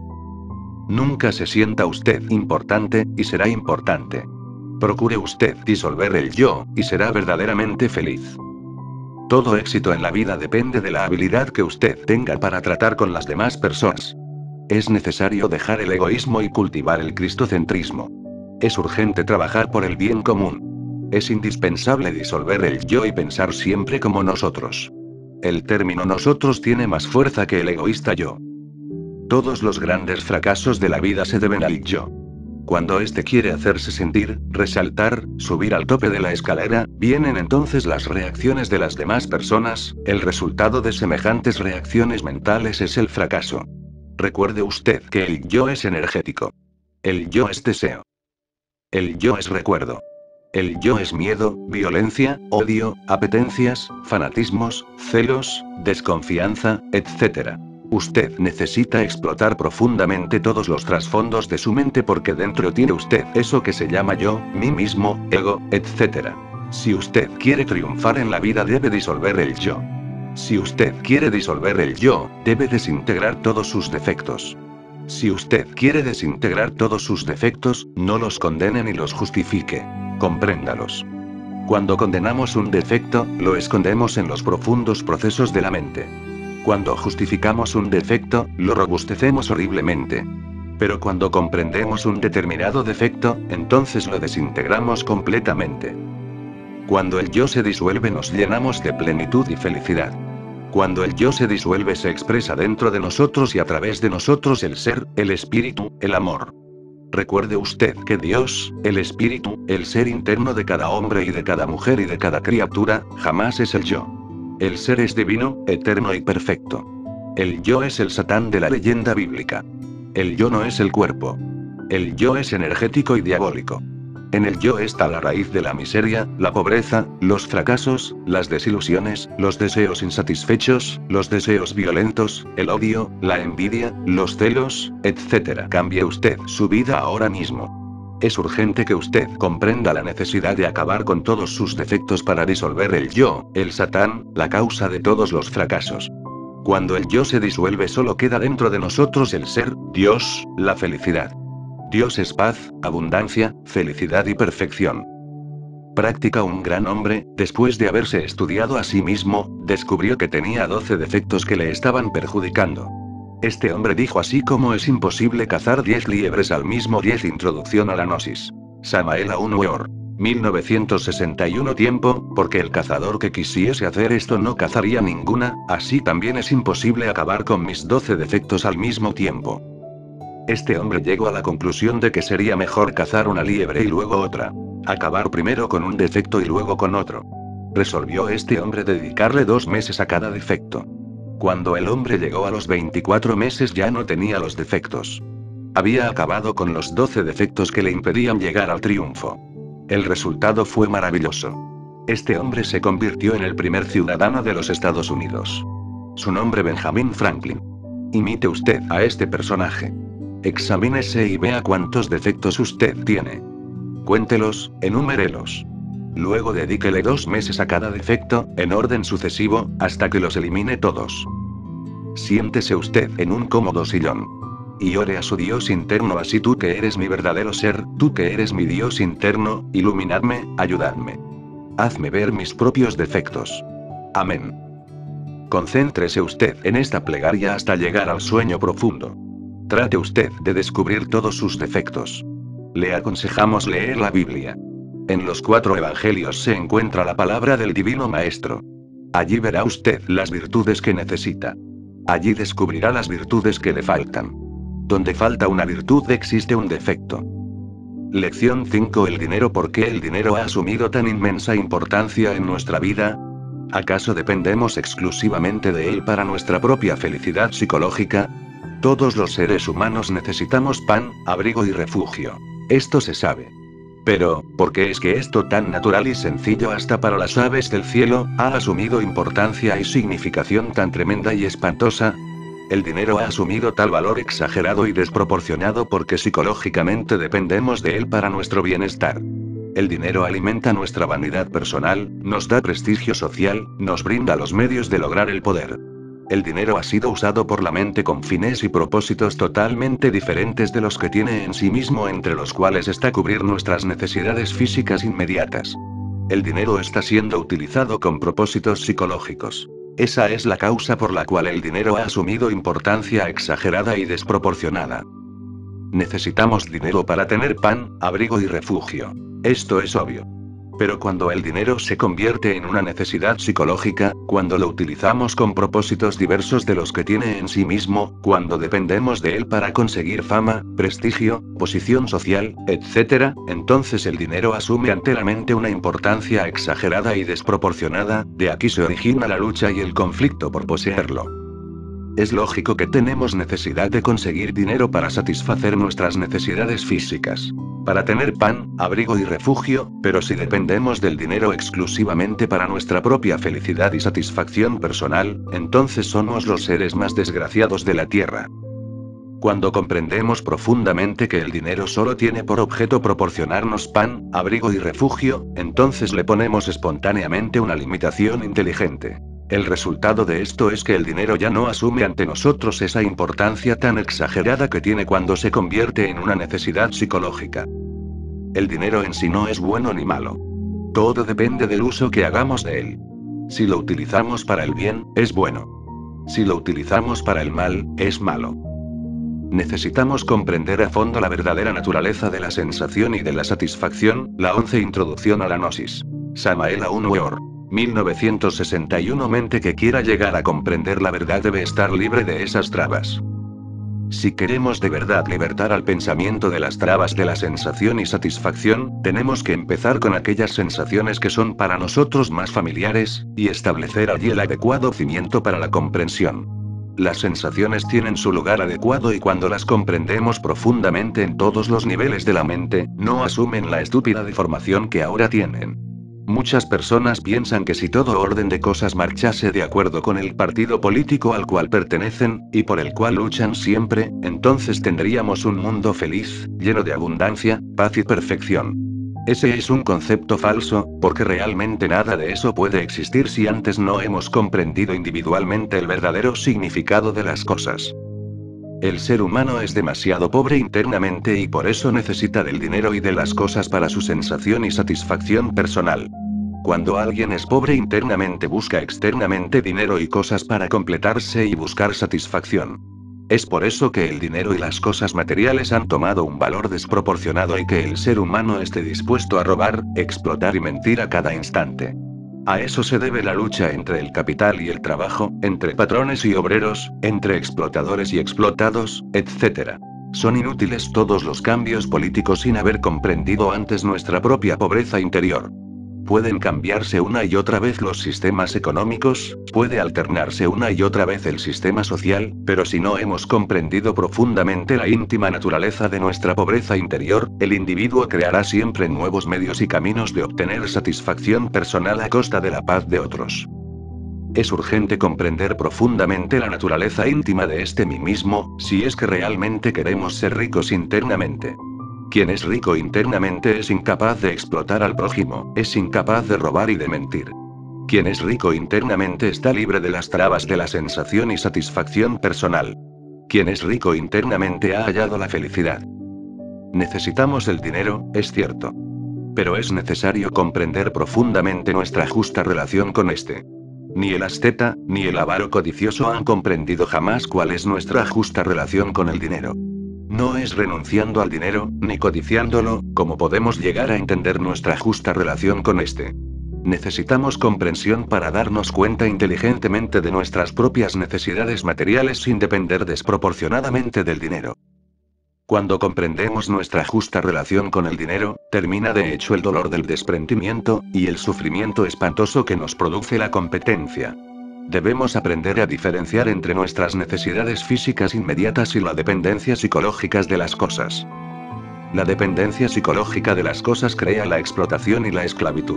Nunca se sienta usted importante, y será importante. Procure usted disolver el yo, y será verdaderamente feliz. Todo éxito en la vida depende de la habilidad que usted tenga para tratar con las demás personas. Es necesario dejar el egoísmo y cultivar el cristocentrismo. Es urgente trabajar por el bien común. Es indispensable disolver el yo y pensar siempre como nosotros. El término nosotros tiene más fuerza que el egoísta yo. Todos los grandes fracasos de la vida se deben al yo. Cuando éste quiere hacerse sentir, resaltar, subir al tope de la escalera, vienen entonces las reacciones de las demás personas. El resultado de semejantes reacciones mentales es el fracaso. Recuerde usted que el yo es energético. El yo es deseo. El yo es recuerdo. El yo es miedo, violencia, odio, apetencias, fanatismos, celos, desconfianza, etc. Usted necesita explotar profundamente todos los trasfondos de su mente porque dentro tiene usted eso que se llama yo, mí mismo, ego, etc. Si usted quiere triunfar en la vida debe disolver el yo. Si usted quiere disolver el yo, debe desintegrar todos sus defectos. Si usted quiere desintegrar todos sus defectos, no los condene ni los justifique. Compréndalos. Cuando condenamos un defecto, lo escondemos en los profundos procesos de la mente. Cuando justificamos un defecto, lo robustecemos horriblemente. Pero cuando comprendemos un determinado defecto, entonces lo desintegramos completamente. Cuando el yo se disuelve nos llenamos de plenitud y felicidad. Cuando el yo se disuelve se expresa dentro de nosotros y a través de nosotros el ser, el espíritu, el amor. Recuerde usted que Dios, el espíritu, el ser interno de cada hombre y de cada mujer y de cada criatura, jamás es el yo. El ser es divino, eterno y perfecto. El yo es el Satán de la leyenda bíblica. El yo no es el cuerpo. El yo es energético y diabólico. En el yo está la raíz de la miseria, la pobreza, los fracasos, las desilusiones, los deseos insatisfechos, los deseos violentos, el odio, la envidia, los celos, etc. Cambie usted su vida ahora mismo. Es urgente que usted comprenda la necesidad de acabar con todos sus defectos para disolver el yo, el Satán, la causa de todos los fracasos. Cuando el yo se disuelve solo queda dentro de nosotros el ser, Dios, la felicidad. Dios es paz, abundancia, felicidad y perfección. Práctica. Un gran hombre, después de haberse estudiado a sí mismo, descubrió que tenía 12 defectos que le estaban perjudicando. Este hombre dijo: así como es imposible cazar 10 liebres al mismo 10. Introducción a la Gnosis. Samael Aun Weor. 1961. Tiempo, porque el cazador que quisiese hacer esto no cazaría ninguna, así también es imposible acabar con mis 12 defectos al mismo tiempo. Este hombre llegó a la conclusión de que sería mejor cazar una liebre y luego otra. Acabar primero con un defecto y luego con otro. Resolvió este hombre dedicarle 2 meses a cada defecto. Cuando el hombre llegó a los 24 meses ya no tenía los defectos. Había acabado con los 12 defectos que le impedían llegar al triunfo. El resultado fue maravilloso. Este hombre se convirtió en el primer ciudadano de los Estados Unidos. Su nombre: Benjamin Franklin. Imite usted a este personaje. Examínese y vea cuántos defectos usted tiene. Cuéntelos, enumérelos. Luego dedíquele 2 meses a cada defecto, en orden sucesivo, hasta que los elimine todos. Siéntese usted en un cómodo sillón. Y ore a su Dios interno así: tú que eres mi verdadero ser, tú que eres mi Dios interno, iluminadme, ayudadme. Hazme ver mis propios defectos. Amén. Concéntrese usted en esta plegaria hasta llegar al sueño profundo. Trate usted de descubrir todos sus defectos. Le aconsejamos leer la Biblia. En los 4 evangelios se encuentra la palabra del Divino Maestro. Allí verá usted las virtudes que necesita. Allí descubrirá las virtudes que le faltan. Donde falta una virtud existe un defecto. Lección 5. El dinero. ¿Por qué el dinero ha asumido tan inmensa importancia en nuestra vida? ¿Acaso dependemos exclusivamente de él para nuestra propia felicidad psicológica? Todos los seres humanos necesitamos pan, abrigo y refugio. Esto se sabe. Pero, ¿por qué es que esto tan natural y sencillo hasta para las aves del cielo, ha asumido importancia y significación tan tremenda y espantosa? El dinero ha asumido tal valor exagerado y desproporcionado porque psicológicamente dependemos de él para nuestro bienestar. El dinero alimenta nuestra vanidad personal, nos da prestigio social, nos brinda los medios de lograr el poder. El dinero ha sido usado por la mente con fines y propósitos totalmente diferentes de los que tiene en sí mismo, entre los cuales está cubrir nuestras necesidades físicas inmediatas. El dinero está siendo utilizado con propósitos psicológicos. Esa es la causa por la cual el dinero ha asumido importancia exagerada y desproporcionada. Necesitamos dinero para tener pan, abrigo y refugio. Esto es obvio. Pero cuando el dinero se convierte en una necesidad psicológica, cuando lo utilizamos con propósitos diversos de los que tiene en sí mismo, cuando dependemos de él para conseguir fama, prestigio, posición social, etc., entonces el dinero asume enteramente una importancia exagerada y desproporcionada. De aquí se origina la lucha y el conflicto por poseerlo. Es lógico que tenemos necesidad de conseguir dinero para satisfacer nuestras necesidades físicas. Para tener pan, abrigo y refugio, pero si dependemos del dinero exclusivamente para nuestra propia felicidad y satisfacción personal, entonces somos los seres más desgraciados de la tierra. Cuando comprendemos profundamente que el dinero solo tiene por objeto proporcionarnos pan, abrigo y refugio, entonces le ponemos espontáneamente una limitación inteligente. El resultado de esto es que el dinero ya no asume ante nosotros esa importancia tan exagerada que tiene cuando se convierte en una necesidad psicológica. El dinero en sí no es bueno ni malo. Todo depende del uso que hagamos de él. Si lo utilizamos para el bien, es bueno. Si lo utilizamos para el mal, es malo. Necesitamos comprender a fondo la verdadera naturaleza de la sensación y de la satisfacción. La 11 Introducción a la Gnosis. Samael Aun Weor. 1961. Mente que quiera llegar a comprender la verdad debe estar libre de esas trabas. Si queremos de verdad libertar al pensamiento de las trabas de la sensación y satisfacción, tenemos que empezar con aquellas sensaciones que son para nosotros más familiares, y establecer allí el adecuado cimiento para la comprensión. Las sensaciones tienen su lugar adecuado y cuando las comprendemos profundamente en todos los niveles de la mente, no asumen la estúpida deformación que ahora tienen. Muchas personas piensan que si todo orden de cosas marchase de acuerdo con el partido político al cual pertenecen, y por el cual luchan siempre, entonces tendríamos un mundo feliz, lleno de abundancia, paz y perfección. Ese es un concepto falso, porque realmente nada de eso puede existir si antes no hemos comprendido individualmente el verdadero significado de las cosas. El ser humano es demasiado pobre internamente y por eso necesita del dinero y de las cosas para su sensación y satisfacción personal. Cuando alguien es pobre internamente busca externamente dinero y cosas para completarse y buscar satisfacción. Es por eso que el dinero y las cosas materiales han tomado un valor desproporcionado y que el ser humano esté dispuesto a robar, explotar y mentir a cada instante. A eso se debe la lucha entre el capital y el trabajo, entre patrones y obreros, entre explotadores y explotados, etc. Son inútiles todos los cambios políticos sin haber comprendido antes nuestra propia pobreza interior. Pueden cambiarse una y otra vez los sistemas económicos, puede alternarse una y otra vez el sistema social, pero si no hemos comprendido profundamente la íntima naturaleza de nuestra pobreza interior, el individuo creará siempre nuevos medios y caminos de obtener satisfacción personal a costa de la paz de otros. Es urgente comprender profundamente la naturaleza íntima de este mí mismo, si es que realmente queremos ser ricos internamente. Quien es rico internamente es incapaz de explotar al prójimo, es incapaz de robar y de mentir. Quien es rico internamente está libre de las trabas de la sensación y satisfacción personal. Quien es rico internamente ha hallado la felicidad. Necesitamos el dinero, es cierto. Pero es necesario comprender profundamente nuestra justa relación con este. Ni el asceta, ni el avaro codicioso han comprendido jamás cuál es nuestra justa relación con el dinero. No es renunciando al dinero, ni codiciándolo, como podemos llegar a entender nuestra justa relación con este. Necesitamos comprensión para darnos cuenta inteligentemente de nuestras propias necesidades materiales sin depender desproporcionadamente del dinero. Cuando comprendemos nuestra justa relación con el dinero, termina de hecho el dolor del desprendimiento, y el sufrimiento espantoso que nos produce la competencia. Debemos aprender a diferenciar entre nuestras necesidades físicas inmediatas y la dependencia psicológica de las cosas. La dependencia psicológica de las cosas crea la explotación y la esclavitud.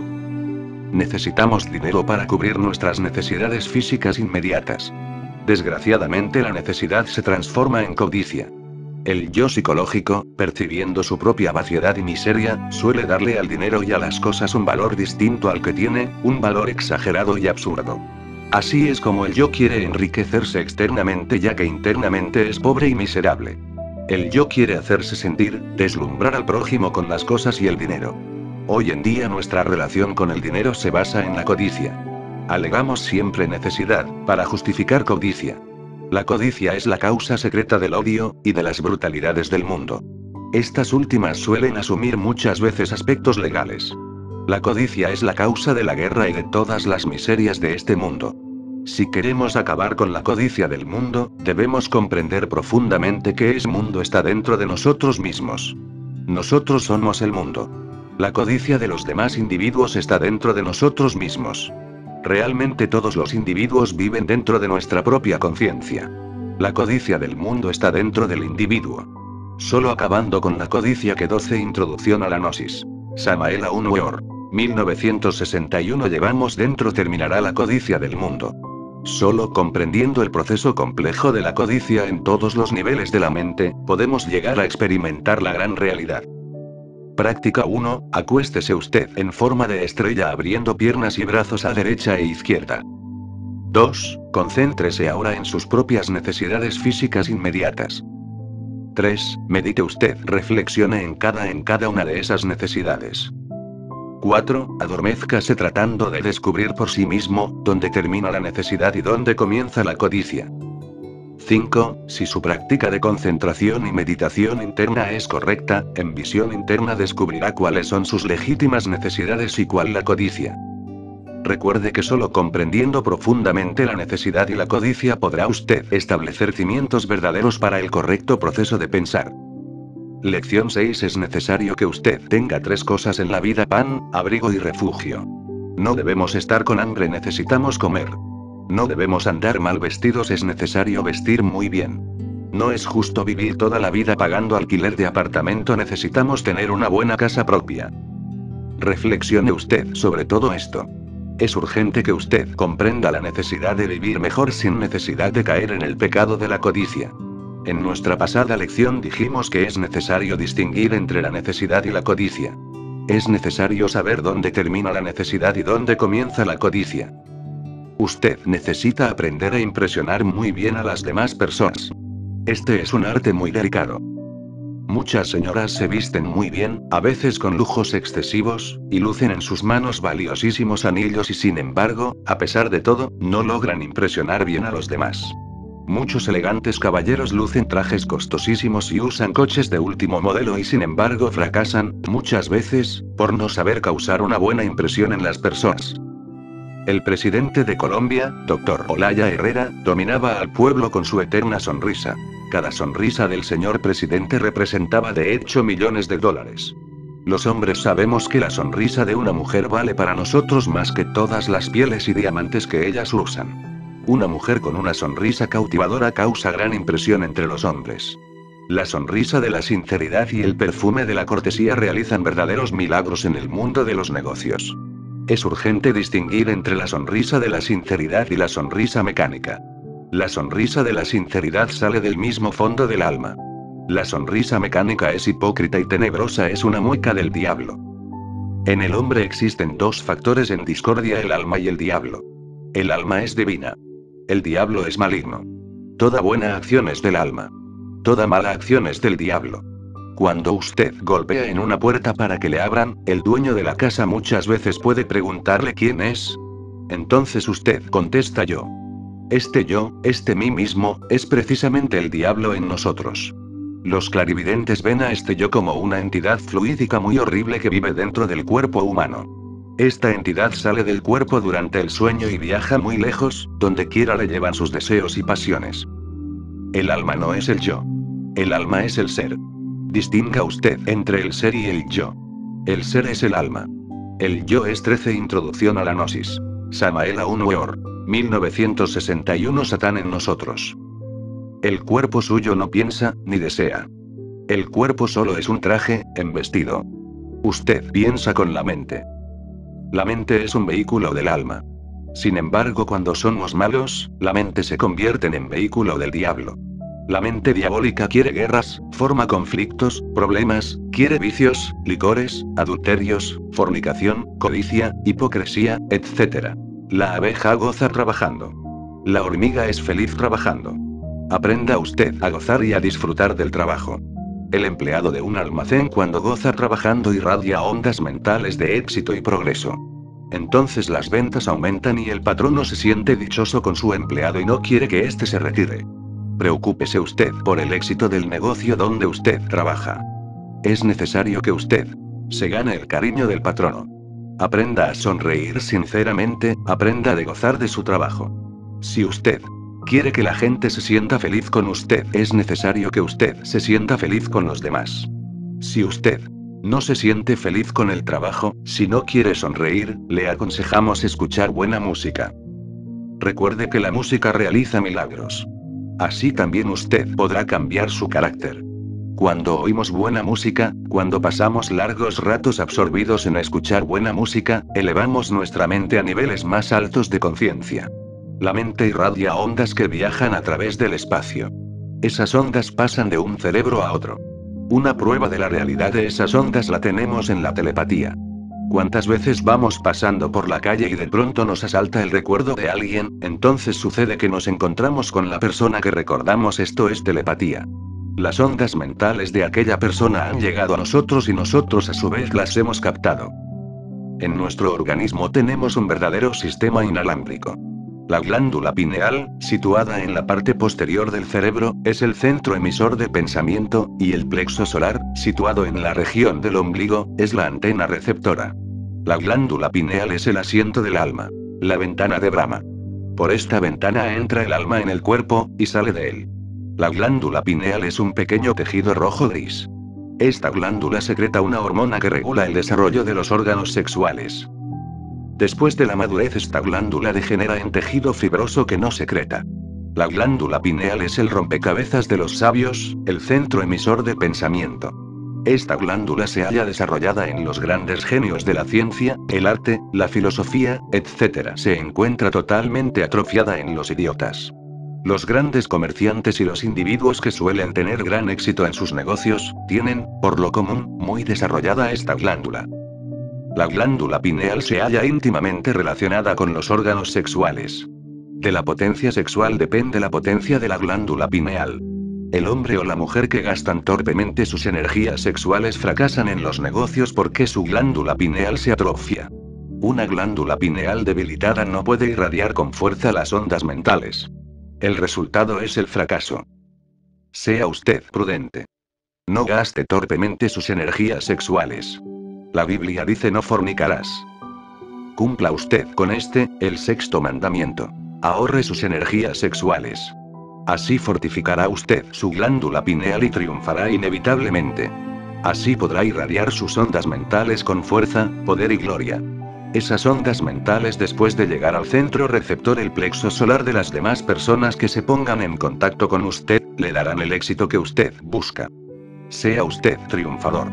Necesitamos dinero para cubrir nuestras necesidades físicas inmediatas. Desgraciadamente la necesidad se transforma en codicia. El yo psicológico, percibiendo su propia vaciedad y miseria, suele darle al dinero y a las cosas un valor distinto al que tiene, un valor exagerado y absurdo. Así es como el yo quiere enriquecerse externamente ya que internamente es pobre y miserable. El yo quiere hacerse sentir, deslumbrar al prójimo con las cosas y el dinero. Hoy en día nuestra relación con el dinero se basa en la codicia. Alegamos siempre necesidad, para justificar codicia. La codicia es la causa secreta del odio, y de las brutalidades del mundo. Estas últimas suelen asumir muchas veces aspectos legales. La codicia es la causa de la guerra y de todas las miserias de este mundo. Si queremos acabar con la codicia del mundo, debemos comprender profundamente que ese mundo está dentro de nosotros mismos. Nosotros somos el mundo. La codicia de los demás individuos está dentro de nosotros mismos. Realmente todos los individuos viven dentro de nuestra propia conciencia. La codicia del mundo está dentro del individuo. Solo acabando con la codicia que 12 Introducción a la Gnosis. Samael Aun Weor. 1961 llevamos dentro terminará la codicia del mundo. Solo comprendiendo el proceso complejo de la codicia en todos los niveles de la mente, podemos llegar a experimentar la gran realidad. Práctica 1. Acuéstese usted en forma de estrella abriendo piernas y brazos a derecha e izquierda. 2. Concéntrese ahora en sus propias necesidades físicas inmediatas. 3. Medite usted, reflexione en cada una de esas necesidades. 4. Adormézcase tratando de descubrir por sí mismo, dónde termina la necesidad y dónde comienza la codicia. 5. Si su práctica de concentración y meditación interna es correcta, en visión interna descubrirá cuáles son sus legítimas necesidades y cuál la codicia. Recuerde que solo comprendiendo profundamente la necesidad y la codicia podrá usted establecer cimientos verdaderos para el correcto proceso de pensar. Lección 6. Es necesario que usted tenga 3 cosas en la vida: pan, abrigo y refugio. No debemos estar con hambre, necesitamos comer. No debemos andar mal vestidos, es necesario vestir muy bien. No es justo vivir toda la vida pagando alquiler de apartamento, necesitamos tener una buena casa propia. Reflexione usted sobre todo esto. Es urgente que usted comprenda la necesidad de vivir mejor sin necesidad de caer en el pecado de la codicia. En nuestra pasada lección dijimos que es necesario distinguir entre la necesidad y la codicia. Es necesario saber dónde termina la necesidad y dónde comienza la codicia. Usted necesita aprender a impresionar muy bien a las demás personas. Este es un arte muy delicado. Muchas señoras se visten muy bien, a veces con lujos excesivos, y lucen en sus manos valiosísimos anillos y sin embargo, a pesar de todo, no logran impresionar bien a los demás. Muchos elegantes caballeros lucen trajes costosísimos y usan coches de último modelo y sin embargo fracasan, muchas veces, por no saber causar una buena impresión en las personas. El presidente de Colombia, Dr. Olaya Herrera, dominaba al pueblo con su eterna sonrisa. Cada sonrisa del señor presidente representaba de hecho millones de dólares. Los hombres sabemos que la sonrisa de una mujer vale para nosotros más que todas las pieles y diamantes que ellas usan. Una mujer con una sonrisa cautivadora causa gran impresión entre los hombres. La sonrisa de la sinceridad y el perfume de la cortesía realizan verdaderos milagros en el mundo de los negocios. Es urgente distinguir entre la sonrisa de la sinceridad y la sonrisa mecánica. La sonrisa de la sinceridad sale del mismo fondo del alma. La sonrisa mecánica es hipócrita y tenebrosa, es una mueca del diablo. En el hombre existen 2 factores en discordia: el alma y el diablo. El alma es divina. El diablo es maligno. Toda buena acción es del alma. Toda mala acción es del diablo. Cuando usted golpea en una puerta para que le abran, el dueño de la casa muchas veces puede preguntarle quién es. Entonces usted contesta: yo. Este yo, este mí mismo, es precisamente el diablo en nosotros. Los clarividentes ven a este yo como una entidad fluídica muy horrible que vive dentro del cuerpo humano. Esta entidad sale del cuerpo durante el sueño y viaja muy lejos, donde quiera le llevan sus deseos y pasiones. El alma no es el yo. El alma es el ser. Distinga usted entre el ser y el yo. El ser es el alma. El yo es 13. Introducción a la Gnosis. Samael Aun Weor. 1961. Satán en nosotros. El cuerpo suyo no piensa, ni desea. El cuerpo solo es un traje, embestido. Usted piensa con la mente. La mente es un vehículo del alma. Sin embargo, cuando somos malos, la mente se convierte en vehículo del diablo. La mente diabólica quiere guerras, forma conflictos, problemas, quiere vicios, licores, adulterios, fornicación, codicia, hipocresía, etc. La abeja goza trabajando. La hormiga es feliz trabajando. Aprenda usted a gozar y a disfrutar del trabajo. El empleado de un almacén cuando goza trabajando irradia ondas mentales de éxito y progreso. Entonces las ventas aumentan y el patrono se siente dichoso con su empleado y no quiere que éste se retire. Preocúpese usted por el éxito del negocio donde usted trabaja. Es necesario que usted se gane el cariño del patrono. Aprenda a sonreír sinceramente, aprenda a gozar de su trabajo. Si usted quiere que la gente se sienta feliz con usted, es necesario que usted se sienta feliz con los demás. Si usted no se siente feliz con el trabajo, si no quiere sonreír, le aconsejamos escuchar buena música. Recuerde que la música realiza milagros. Así también usted podrá cambiar su carácter. Cuando oímos buena música, cuando pasamos largos ratos absorbidos en escuchar buena música, elevamos nuestra mente a niveles más altos de conciencia. La mente irradia ondas que viajan a través del espacio. Esas ondas pasan de un cerebro a otro. Una prueba de la realidad de esas ondas la tenemos en la telepatía. ¿Cuántas veces vamos pasando por la calle y de pronto nos asalta el recuerdo de alguien? Entonces sucede que nos encontramos con la persona que recordamos. Esto es telepatía. Las ondas mentales de aquella persona han llegado a nosotros y nosotros a su vez las hemos captado. En nuestro organismo tenemos un verdadero sistema inalámbrico. La glándula pineal, situada en la parte posterior del cerebro, es el centro emisor de pensamiento, y el plexo solar, situado en la región del ombligo, es la antena receptora. La glándula pineal es el asiento del alma. La ventana de Brahma. Por esta ventana entra el alma en el cuerpo, y sale de él. La glándula pineal es un pequeño tejido rojo-gris. Esta glándula secreta una hormona que regula el desarrollo de los órganos sexuales. Después de la madurez, esta glándula degenera en tejido fibroso que no secreta. La glándula pineal es el rompecabezas de los sabios, el centro emisor de pensamiento. Esta glándula se halla desarrollada en los grandes genios de la ciencia, el arte, la filosofía, etc. Se encuentra totalmente atrofiada en los idiotas. Los grandes comerciantes y los individuos que suelen tener gran éxito en sus negocios, tienen, por lo común, muy desarrollada esta glándula. La glándula pineal se halla íntimamente relacionada con los órganos sexuales. De la potencia sexual depende la potencia de la glándula pineal. El hombre o la mujer que gastan torpemente sus energías sexuales fracasan en los negocios porque su glándula pineal se atrofia. Una glándula pineal debilitada no puede irradiar con fuerza las ondas mentales. El resultado es el fracaso. Sea usted prudente. No gaste torpemente sus energías sexuales. La Biblia dice: no fornicarás. Cumpla usted con este, el sexto mandamiento. Ahorre sus energías sexuales. Así fortificará usted su glándula pineal y triunfará inevitablemente. Así podrá irradiar sus ondas mentales con fuerza, poder y gloria. Esas ondas mentales, después de llegar al centro receptor, el plexo solar de las demás personas que se pongan en contacto con usted, le darán el éxito que usted busca. Sea usted triunfador.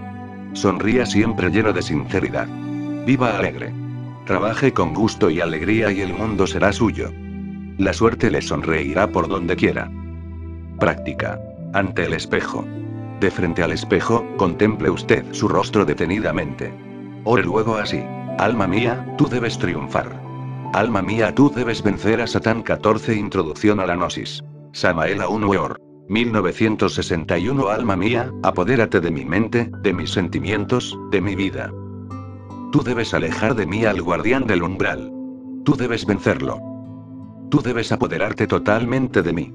Sonría siempre lleno de sinceridad. Viva alegre. Trabaje con gusto y alegría y el mundo será suyo. La suerte le sonreirá por donde quiera. Práctica. Ante el espejo. De frente al espejo, contemple usted su rostro detenidamente. Ore luego así: alma mía, tú debes triunfar. Alma mía, tú debes vencer a Satán. 14. Introducción a la Gnosis. Samael Aun Weor. 1961. Alma mía, apodérate de mi mente, de mis sentimientos, de mi vida. Tú debes alejar de mí al guardián del umbral. Tú debes vencerlo. Tú debes apoderarte totalmente de mí.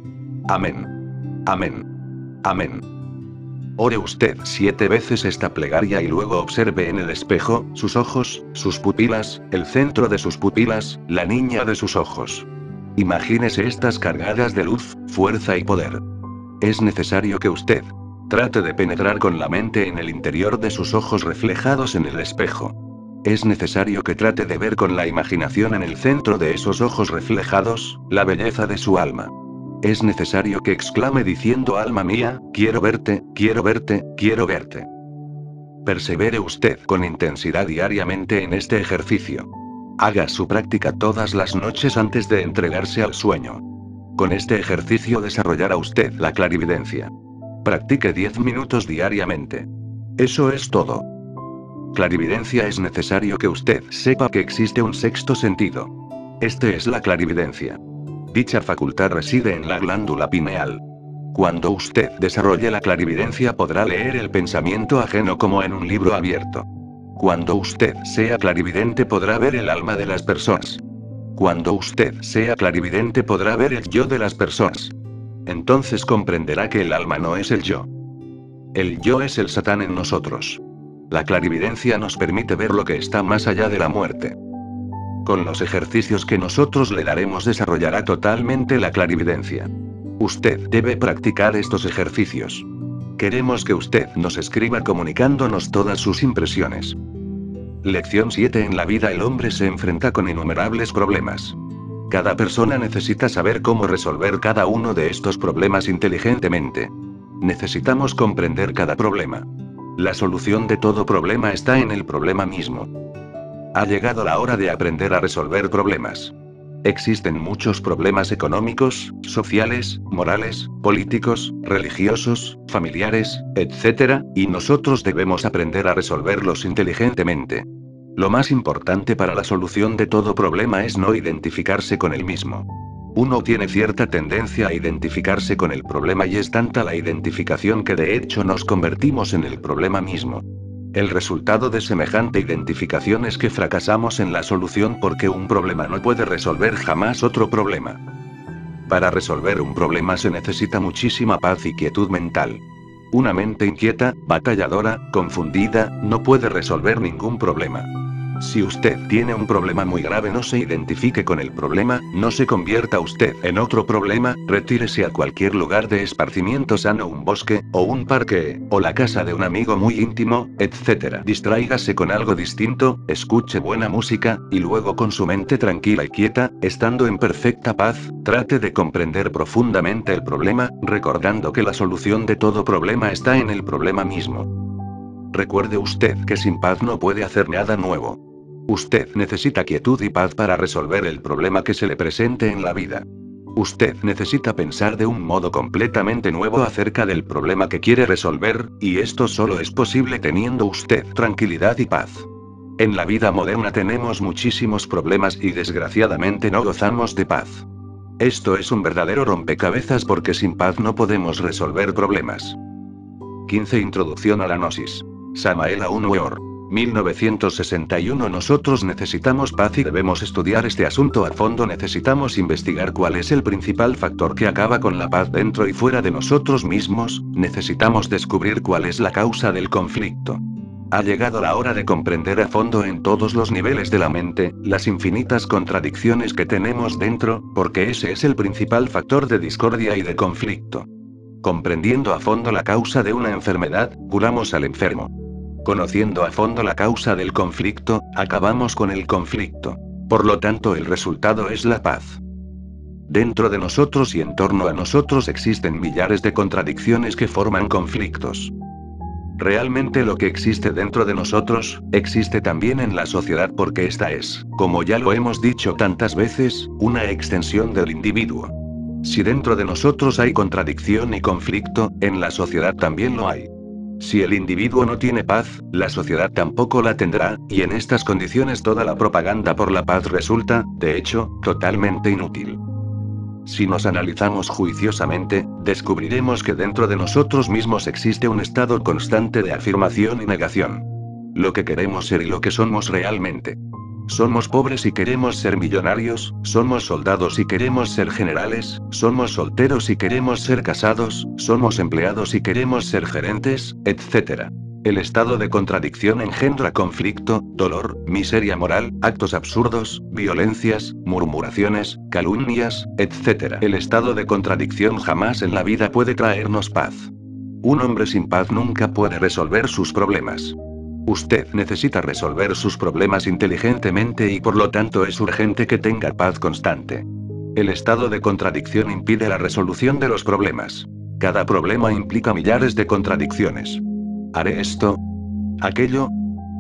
Amén. Amén. Amén. Ore usted 7 veces esta plegaria y luego observe en el espejo, sus ojos, sus pupilas, el centro de sus pupilas, la niña de sus ojos. Imagínese estas cargadas de luz, fuerza y poder. Es necesario que usted trate de penetrar con la mente en el interior de sus ojos reflejados en el espejo. Es necesario que trate de ver con la imaginación en el centro de esos ojos reflejados, la belleza de su alma. Es necesario que exclame diciendo: alma mía, quiero verte, quiero verte, quiero verte. Persevere usted con intensidad diariamente en este ejercicio. Haga su práctica todas las noches antes de entregarse al sueño. Con este ejercicio desarrollará usted la clarividencia. Practique 10 minutos diariamente. Eso es todo. Clarividencia. Es necesario que usted sepa que existe un sexto sentido. Este es la clarividencia. Dicha facultad reside en la glándula pineal. Cuando usted desarrolle la clarividencia podrá leer el pensamiento ajeno como en un libro abierto. Cuando usted sea clarividente podrá ver el alma de las personas. Cuando usted sea clarividente podrá ver el yo de las personas. Entonces comprenderá que el alma no es el yo. El yo es el Satán en nosotros. La clarividencia nos permite ver lo que está más allá de la muerte. Con los ejercicios que nosotros le daremos desarrollará totalmente la clarividencia. Usted debe practicar estos ejercicios. Queremos que usted nos escriba comunicándonos todas sus impresiones. Lección 7. En la vida el hombre se enfrenta con innumerables problemas. Cada persona necesita saber cómo resolver cada uno de estos problemas inteligentemente. Necesitamos comprender cada problema. La solución de todo problema está en el problema mismo. Ha llegado la hora de aprender a resolver problemas. Existen muchos problemas económicos, sociales, morales, políticos, religiosos, familiares, etc., y nosotros debemos aprender a resolverlos inteligentemente. Lo más importante para la solución de todo problema es no identificarse con el mismo. Uno tiene cierta tendencia a identificarse con el problema y es tanta la identificación que de hecho nos convertimos en el problema mismo. El resultado de semejante identificación es que fracasamos en la solución porque un problema no puede resolver jamás otro problema. Para resolver un problema se necesita muchísima paz y quietud mental. Una mente inquieta, batalladora, confundida, no puede resolver ningún problema. Si usted tiene un problema muy grave, no se identifique con el problema, no se convierta usted en otro problema, retírese a cualquier lugar de esparcimiento sano, un bosque, o un parque, o la casa de un amigo muy íntimo, etc. Distráigase con algo distinto, escuche buena música, y luego con su mente tranquila y quieta, estando en perfecta paz, trate de comprender profundamente el problema, recordando que la solución de todo problema está en el problema mismo. Recuerde usted que sin paz no puede hacer nada nuevo. Usted necesita quietud y paz para resolver el problema que se le presente en la vida. Usted necesita pensar de un modo completamente nuevo acerca del problema que quiere resolver, y esto solo es posible teniendo usted tranquilidad y paz. En la vida moderna tenemos muchísimos problemas y desgraciadamente no gozamos de paz. Esto es un verdadero rompecabezas porque sin paz no podemos resolver problemas. 15. Introducción a la Gnosis. Samael Aun Weor. 1961. Nosotros necesitamos paz y debemos estudiar este asunto a fondo. Necesitamos investigar cuál es el principal factor que acaba con la paz dentro y fuera de nosotros mismos, necesitamos descubrir cuál es la causa del conflicto. Ha llegado la hora de comprender a fondo en todos los niveles de la mente, las infinitas contradicciones que tenemos dentro, porque ese es el principal factor de discordia y de conflicto. Comprendiendo a fondo la causa de una enfermedad, curamos al enfermo. Conociendo a fondo la causa del conflicto, acabamos con el conflicto. Por lo tanto, el resultado es la paz. Dentro de nosotros y en torno a nosotros existen millares de contradicciones que forman conflictos. Realmente lo que existe dentro de nosotros, existe también en la sociedad porque esta es, como ya lo hemos dicho tantas veces, una extensión del individuo. Si dentro de nosotros hay contradicción y conflicto, en la sociedad también lo hay. Si el individuo no tiene paz, la sociedad tampoco la tendrá, y en estas condiciones toda la propaganda por la paz resulta, de hecho, totalmente inútil. Si nos analizamos juiciosamente, descubriremos que dentro de nosotros mismos existe un estado constante de afirmación y negación. Lo que queremos ser y lo que somos realmente. Somos pobres y queremos ser millonarios, somos soldados y queremos ser generales, somos solteros y queremos ser casados, somos empleados y queremos ser gerentes, etc. El estado de contradicción engendra conflicto, dolor, miseria moral, actos absurdos, violencias, murmuraciones, calumnias, etc. El estado de contradicción jamás en la vida puede traernos paz. Un hombre sin paz nunca puede resolver sus problemas. Usted necesita resolver sus problemas inteligentemente y por lo tanto es urgente que tenga paz constante. El estado de contradicción impide la resolución de los problemas. Cada problema implica millares de contradicciones. ¿Haré esto? ¿Aquello?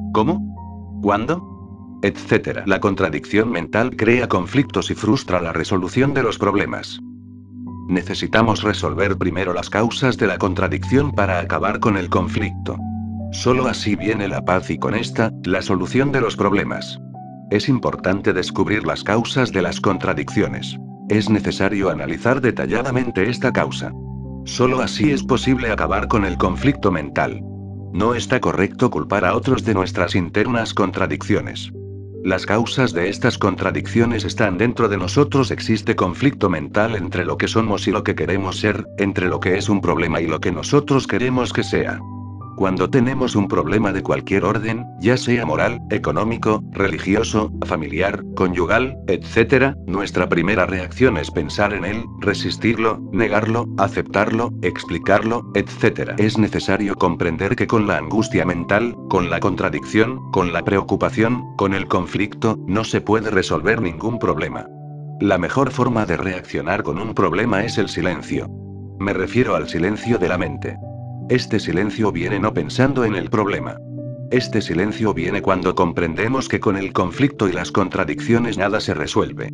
¿Cómo? ¿Cuándo? Etcétera. La contradicción mental crea conflictos y frustra la resolución de los problemas. Necesitamos resolver primero las causas de la contradicción para acabar con el conflicto. Solo así viene la paz y con esta, la solución de los problemas. Es importante descubrir las causas de las contradicciones. Es necesario analizar detalladamente esta causa. Solo así es posible acabar con el conflicto mental. No está correcto culpar a otros de nuestras internas contradicciones. Las causas de estas contradicciones están dentro de nosotros. Existe conflicto mental entre lo que somos y lo que queremos ser, entre lo que es un problema y lo que nosotros queremos que sea. Cuando tenemos un problema de cualquier orden, ya sea moral, económico, religioso, familiar, conyugal, etc., nuestra primera reacción es pensar en él, resistirlo, negarlo, aceptarlo, explicarlo, etc. Es necesario comprender que con la angustia mental, con la contradicción, con la preocupación, con el conflicto, no se puede resolver ningún problema. La mejor forma de reaccionar con un problema es el silencio. Me refiero al silencio de la mente. Este silencio viene no pensando en el problema. Este silencio viene cuando comprendemos que con el conflicto y las contradicciones nada se resuelve.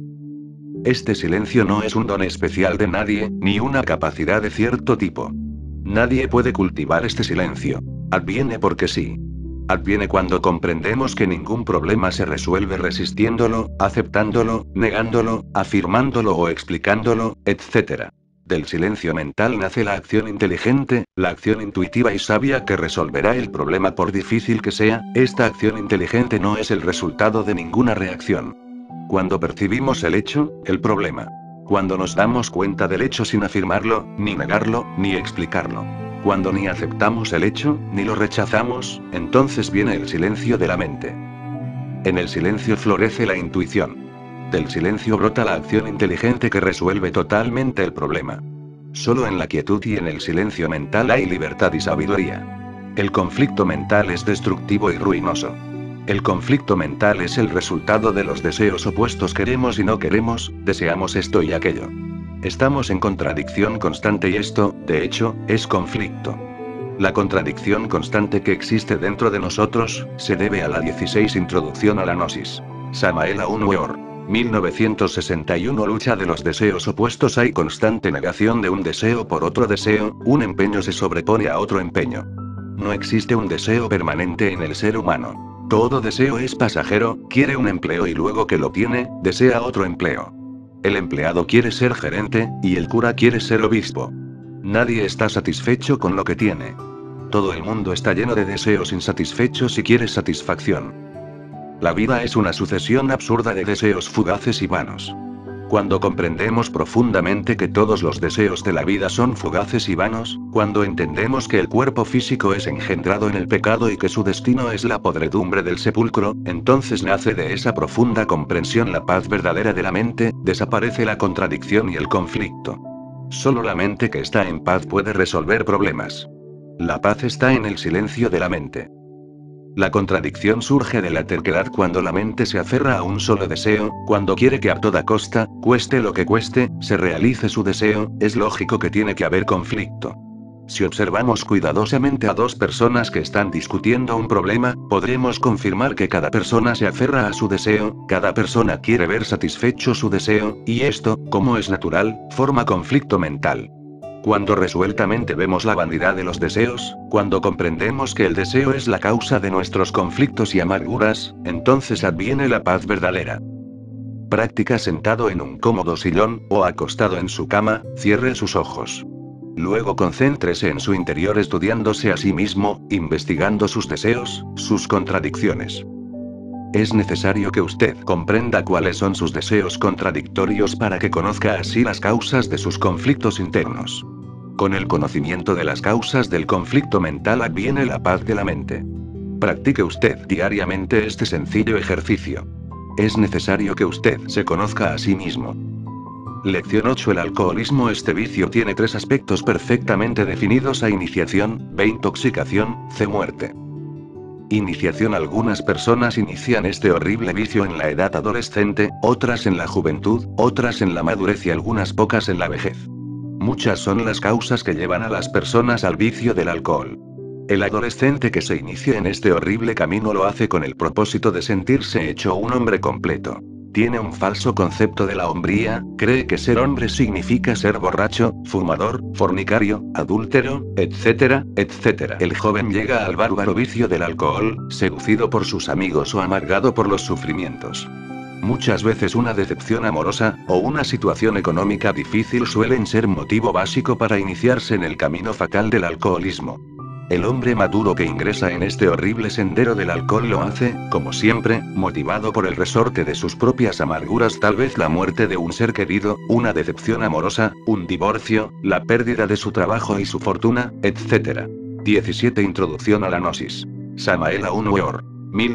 Este silencio no es un don especial de nadie, ni una capacidad de cierto tipo. Nadie puede cultivar este silencio. Adviene porque sí. Adviene cuando comprendemos que ningún problema se resuelve resistiéndolo, aceptándolo, negándolo, afirmándolo o explicándolo, etc. Del silencio mental nace la acción inteligente, la acción intuitiva y sabia que resolverá el problema por difícil que sea. Esta acción inteligente no es el resultado de ninguna reacción. Cuando percibimos el hecho, el problema. Cuando nos damos cuenta del hecho sin afirmarlo, ni negarlo, ni explicarlo. Cuando ni aceptamos el hecho, ni lo rechazamos, entonces viene el silencio de la mente. En el silencio florece la intuición. Del silencio brota la acción inteligente que resuelve totalmente el problema. Solo en la quietud y en el silencio mental hay libertad y sabiduría. El conflicto mental es destructivo y ruinoso. El conflicto mental es el resultado de los deseos opuestos: queremos y no queremos, deseamos esto y aquello. Estamos en contradicción constante y esto, de hecho, es conflicto. La contradicción constante que existe dentro de nosotros, se debe a la 16 Introducción a la Gnosis. Samael Aun Weor. 1961. Lucha de los deseos opuestos. Hay constante negación de un deseo por otro deseo, un empeño se sobrepone a otro empeño. No existe un deseo permanente en el ser humano. Todo deseo es pasajero: quiere un empleo y luego que lo tiene, desea otro empleo. El empleado quiere ser gerente, y el cura quiere ser obispo. Nadie está satisfecho con lo que tiene. Todo el mundo está lleno de deseos insatisfechos y quiere satisfacción. La vida es una sucesión absurda de deseos fugaces y vanos. Cuando comprendemos profundamente que todos los deseos de la vida son fugaces y vanos, cuando entendemos que el cuerpo físico es engendrado en el pecado y que su destino es la podredumbre del sepulcro, entonces nace de esa profunda comprensión la paz verdadera de la mente, desaparece la contradicción y el conflicto. Solo la mente que está en paz puede resolver problemas. La paz está en el silencio de la mente. La contradicción surge de la terquedad cuando la mente se aferra a un solo deseo, cuando quiere que a toda costa, cueste lo que cueste, se realice su deseo. Es lógico que tiene que haber conflicto. Si observamos cuidadosamente a dos personas que están discutiendo un problema, podremos confirmar que cada persona se aferra a su deseo, cada persona quiere ver satisfecho su deseo, y esto, como es natural, forma conflicto mental. Cuando resueltamente vemos la vanidad de los deseos, cuando comprendemos que el deseo es la causa de nuestros conflictos y amarguras, entonces adviene la paz verdadera. Práctica sentado en un cómodo sillón, o acostado en su cama, cierre sus ojos. Luego concéntrese en su interior estudiándose a sí mismo, investigando sus deseos, sus contradicciones. Es necesario que usted comprenda cuáles son sus deseos contradictorios para que conozca así las causas de sus conflictos internos. Con el conocimiento de las causas del conflicto mental adviene la paz de la mente. Practique usted diariamente este sencillo ejercicio. Es necesario que usted se conozca a sí mismo. Lección 8. El alcoholismo. Este vicio tiene tres aspectos perfectamente definidos: A, iniciación; B, intoxicación; C, muerte. Iniciación. Algunas personas inician este horrible vicio en la edad adolescente, otras en la juventud, otras en la madurez y algunas pocas en la vejez. Muchas son las causas que llevan a las personas al vicio del alcohol. El adolescente que se inicia en este horrible camino lo hace con el propósito de sentirse hecho un hombre completo. Tiene un falso concepto de la hombría, cree que ser hombre significa ser borracho, fumador, fornicario, adúltero, etcétera, etcétera. El joven llega al bárbaro vicio del alcohol, seducido por sus amigos o amargado por los sufrimientos. Muchas veces una decepción amorosa, o una situación económica difícil suelen ser motivo básico para iniciarse en el camino fatal del alcoholismo. El hombre maduro que ingresa en este horrible sendero del alcohol lo hace, como siempre, motivado por el resorte de sus propias amarguras: tal vez la muerte de un ser querido, una decepción amorosa, un divorcio, la pérdida de su trabajo y su fortuna, etc. 17 Introducción a la Gnosis. Samael Aun Weor.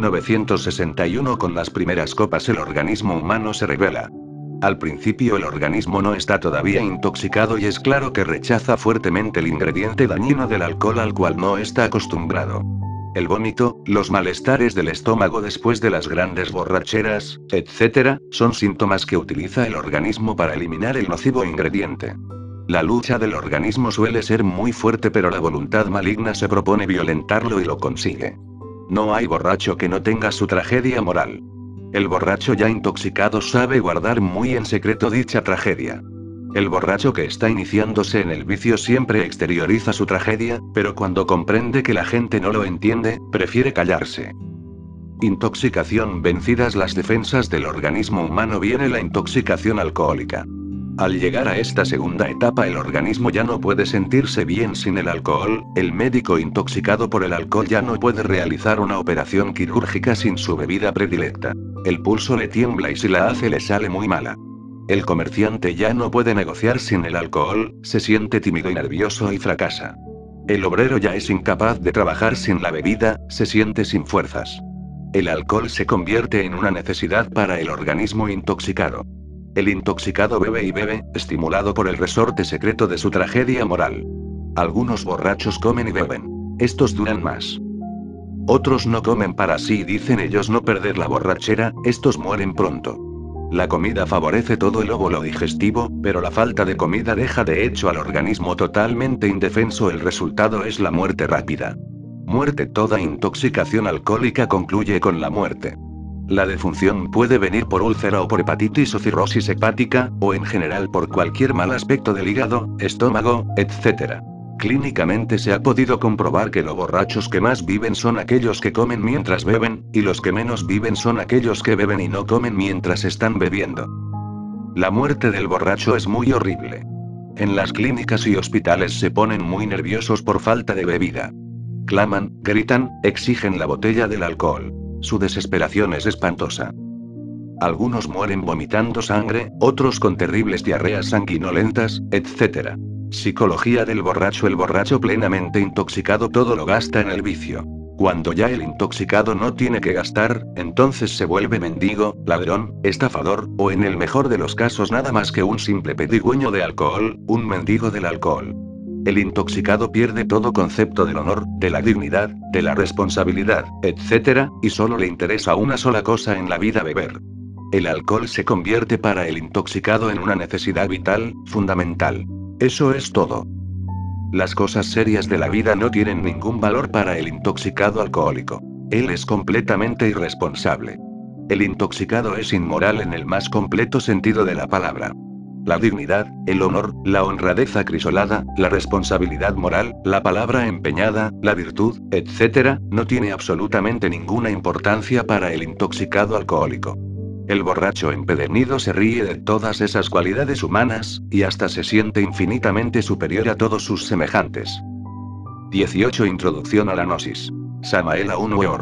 1961. Con las primeras copas el organismo humano se revela. Al principio el organismo no está todavía intoxicado y es claro que rechaza fuertemente el ingrediente dañino del alcohol al cual no está acostumbrado. El vómito, los malestares del estómago después de las grandes borracheras, etc., son síntomas que utiliza el organismo para eliminar el nocivo ingrediente. La lucha del organismo suele ser muy fuerte, pero la voluntad maligna se propone violentarlo y lo consigue. No hay borracho que no tenga su tragedia moral. El borracho ya intoxicado sabe guardar muy en secreto dicha tragedia. El borracho que está iniciándose en el vicio siempre exterioriza su tragedia, pero cuando comprende que la gente no lo entiende, prefiere callarse. Intoxicación. Vencidas las defensas del organismo humano viene la intoxicación alcohólica. Al llegar a esta segunda etapa el organismo ya no puede sentirse bien sin el alcohol, el médico intoxicado por el alcohol ya no puede realizar una operación quirúrgica sin su bebida predilecta. El pulso le tiembla y si la hace le sale muy mala. El comerciante ya no puede negociar sin el alcohol, se siente tímido y nervioso y fracasa. El obrero ya es incapaz de trabajar sin la bebida, se siente sin fuerzas. El alcohol se convierte en una necesidad para el organismo intoxicado. El intoxicado bebe y bebe, estimulado por el resorte secreto de su tragedia moral. Algunos borrachos comen y beben. Estos duran más. Otros no comen para así, dicen ellos, no perder la borrachera, estos mueren pronto. La comida favorece todo el óvulo digestivo, pero la falta de comida deja de hecho al organismo totalmente indefenso. El resultado es la muerte rápida. Muerte. Toda intoxicación alcohólica concluye con la muerte. La defunción puede venir por úlcera o por hepatitis o cirrosis hepática, o en general por cualquier mal aspecto del hígado, estómago, etc. Clínicamente se ha podido comprobar que los borrachos que más viven son aquellos que comen mientras beben, y los que menos viven son aquellos que beben y no comen mientras están bebiendo. La muerte del borracho es muy horrible. En las clínicas y hospitales se ponen muy nerviosos por falta de bebida. Claman, gritan, exigen la botella del alcohol. Su desesperación es espantosa. Algunos mueren vomitando sangre, otros con terribles diarreas sanguinolentas, etc. Psicología del borracho. El borracho plenamente intoxicado todo lo gasta en el vicio. Cuando ya el intoxicado no tiene que gastar, entonces se vuelve mendigo, ladrón, estafador, o en el mejor de los casos nada más que un simple pedigüeño de alcohol, un mendigo del alcohol. El intoxicado pierde todo concepto del honor, de la dignidad, de la responsabilidad, etc., y solo le interesa una sola cosa en la vida: beber. El alcohol se convierte para el intoxicado en una necesidad vital, fundamental. Eso es todo. Las cosas serias de la vida no tienen ningún valor para el intoxicado alcohólico. Él es completamente irresponsable. El intoxicado es inmoral en el más completo sentido de la palabra. La dignidad, el honor, la honradez acrisolada, la responsabilidad moral, la palabra empeñada, la virtud, etc., no tiene absolutamente ninguna importancia para el intoxicado alcohólico. El borracho empedernido se ríe de todas esas cualidades humanas, y hasta se siente infinitamente superior a todos sus semejantes. 18. Introducción a la Gnosis. Samael Aun Weor.